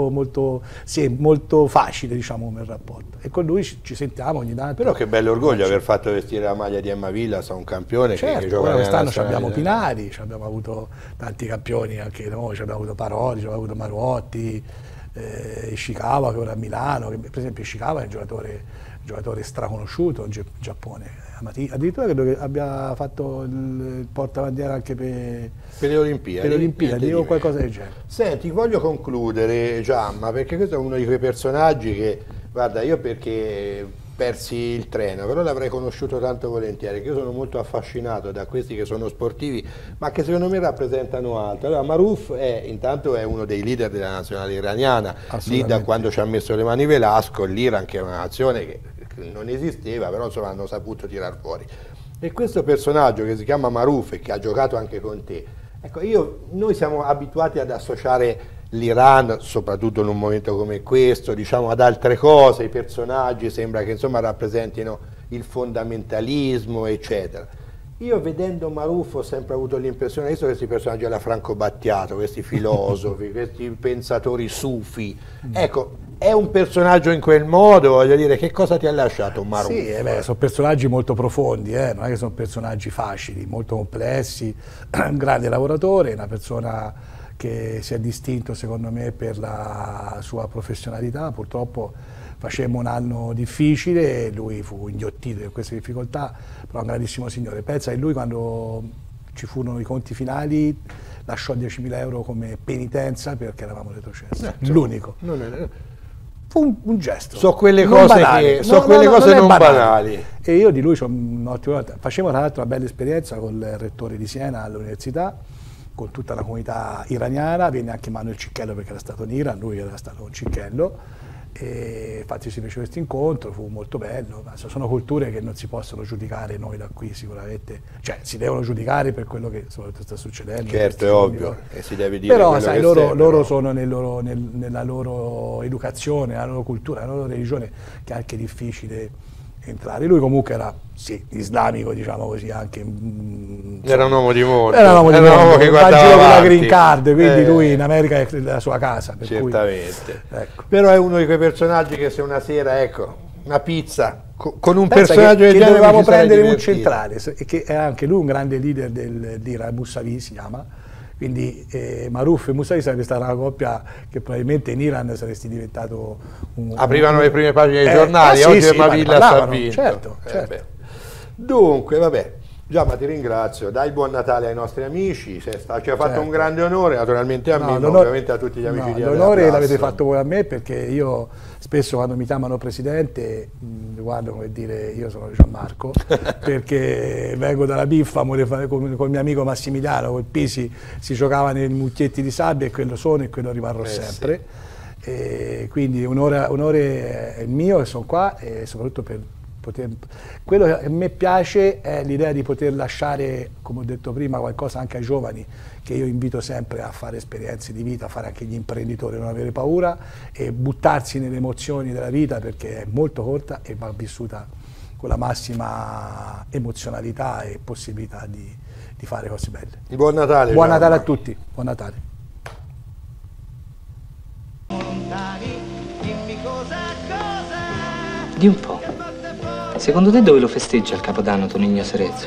[SPEAKER 3] facile, diciamo, come rapporto. E con lui ci sentiamo ogni tanto.
[SPEAKER 2] Però che bello orgoglio aver fatto vestire la maglia di Emma Villas a un campione che gioca nella
[SPEAKER 3] quest'anno
[SPEAKER 2] nazionale.
[SPEAKER 3] Abbiamo Pinari, abbiamo avuto tanti campioni anche noi, abbiamo avuto Parodi, abbiamo avuto Marotti, Ishikawa che ora a Milano, che per esempio Ishikawa è un giocatore straconosciuto in Giappone, addirittura credo che abbia fatto il portabandiera anche per
[SPEAKER 2] le Olimpiadi
[SPEAKER 3] o qualcosa del genere.
[SPEAKER 2] Senti, voglio concludere Giamma, perché questo è uno di quei personaggi che, guarda, io perché persi il treno, però l'avrei conosciuto tanto volentieri, che io sono molto affascinato da questi che sono sportivi, ma che secondo me rappresentano altro. Allora, Maruf intanto è uno dei leader della nazionale iraniana, lì da quando ci ha messo le mani Velasco, l'Iran che è una nazione che non esisteva, però insomma hanno saputo tirar fuori. E questo personaggio che si chiama Maruf e che ha giocato anche con te, ecco, noi siamo abituati ad associare l'Iran, soprattutto in un momento come questo, diciamo ad altre cose, i personaggi sembra che insomma rappresentino il fondamentalismo, eccetera. Io vedendo Maruf ho sempre avuto l'impressione, visto questi personaggi alla Franco Battiato, questi filosofi, questi pensatori sufi, ecco, è un personaggio in quel modo, voglio dire, che cosa ti ha lasciato Maruf?
[SPEAKER 3] Sì, sono personaggi molto profondi, non è che sono personaggi facili, molto complessi, un grande lavoratore, una persona perché si è distinto secondo me per la sua professionalità. Purtroppo facemmo un anno difficile e lui fu inghiottito in queste difficoltà, però è un grandissimo signore. Pensa che lui, quando ci furono i conti finali, lasciò 10.000 euro come penitenza perché eravamo retrocessi. L'unico. Fu un gesto.
[SPEAKER 2] So quelle
[SPEAKER 3] non
[SPEAKER 2] cose,
[SPEAKER 3] banali.
[SPEAKER 2] cose non banali.
[SPEAKER 3] E io di lui c'ho un ottimo. Facevo tra l'altro una bella esperienza con il rettore di Siena all'università, con tutta la comunità iraniana. Venne anche Manuel Cicchello perché era stato in Iran, lui era stato un Cicchello. E infatti si fece questo incontro, fu molto bello. Sono culture che non si possono giudicare noi da qui sicuramente, cioè si devono giudicare per quello che soprattutto sta succedendo.
[SPEAKER 2] Certo, è ovvio, e si deve dire.
[SPEAKER 3] Però sai, loro sono nella loro educazione, nella loro cultura, nella loro religione, che è anche difficile entrare. Lui comunque era, sì, islamico, diciamo così, anche.
[SPEAKER 2] Era un uomo di mondo.
[SPEAKER 3] Era un uomo
[SPEAKER 2] che
[SPEAKER 3] guardava
[SPEAKER 2] avanti.
[SPEAKER 3] La green card, quindi lui in America è la sua casa. Per
[SPEAKER 2] certamente.
[SPEAKER 3] Cui, ecco.
[SPEAKER 2] Però è uno di quei personaggi che se una sera, ecco, una pizza con un
[SPEAKER 3] Pensa
[SPEAKER 2] personaggio
[SPEAKER 3] che
[SPEAKER 2] del genere
[SPEAKER 3] dovevamo
[SPEAKER 2] ci sarei
[SPEAKER 3] prendere un
[SPEAKER 2] divertito.
[SPEAKER 3] centrale, che è anche lui un grande leader dell'Iran, Mousavi si chiama. Quindi Maruf e Mousavi sarebbe stata una coppia che probabilmente in Iran saresti diventato
[SPEAKER 2] aprivano le prime pagine dei giornali, oggi
[SPEAKER 3] sì,
[SPEAKER 2] Mavilla sta vinto.
[SPEAKER 3] Certo.
[SPEAKER 2] Dunque, vabbè, Giamma, ti ringrazio, dai buon Natale ai nostri amici, ci ha fatto un grande onore, naturalmente a me, ma ovviamente a tutti gli amici di
[SPEAKER 3] l'onore l'avete fatto voi a me, perché io spesso quando mi chiamano presidente guardo come dire io sono Gianmarco, perché vengo dalla Biffa con il mio amico Massimiliano, col Pisi si giocava nei mucchietti di sabbia, e quello sono e quello rimarrò sempre.
[SPEAKER 2] Sì.
[SPEAKER 3] E quindi onore è il mio, e sono qua, e soprattutto per quello che a me piace è l'idea di poter lasciare, come ho detto prima, qualcosa anche ai giovani, che io invito sempre a fare esperienze di vita, a fare anche gli imprenditori, non avere paura e buttarsi nelle emozioni della vita, perché è molto corta e va vissuta con la massima emozionalità e possibilità di fare cose belle.
[SPEAKER 2] Buon Natale.
[SPEAKER 3] Buon Natale a tutti. Buon Natale.
[SPEAKER 1] Di un po'. Secondo te dove lo festeggia il Capodanno Tonino Cerezzo?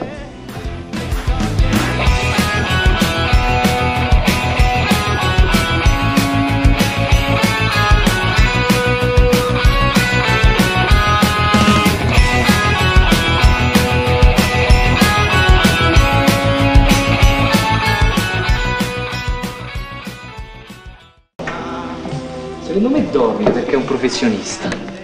[SPEAKER 1] Secondo me dorme perché è un professionista.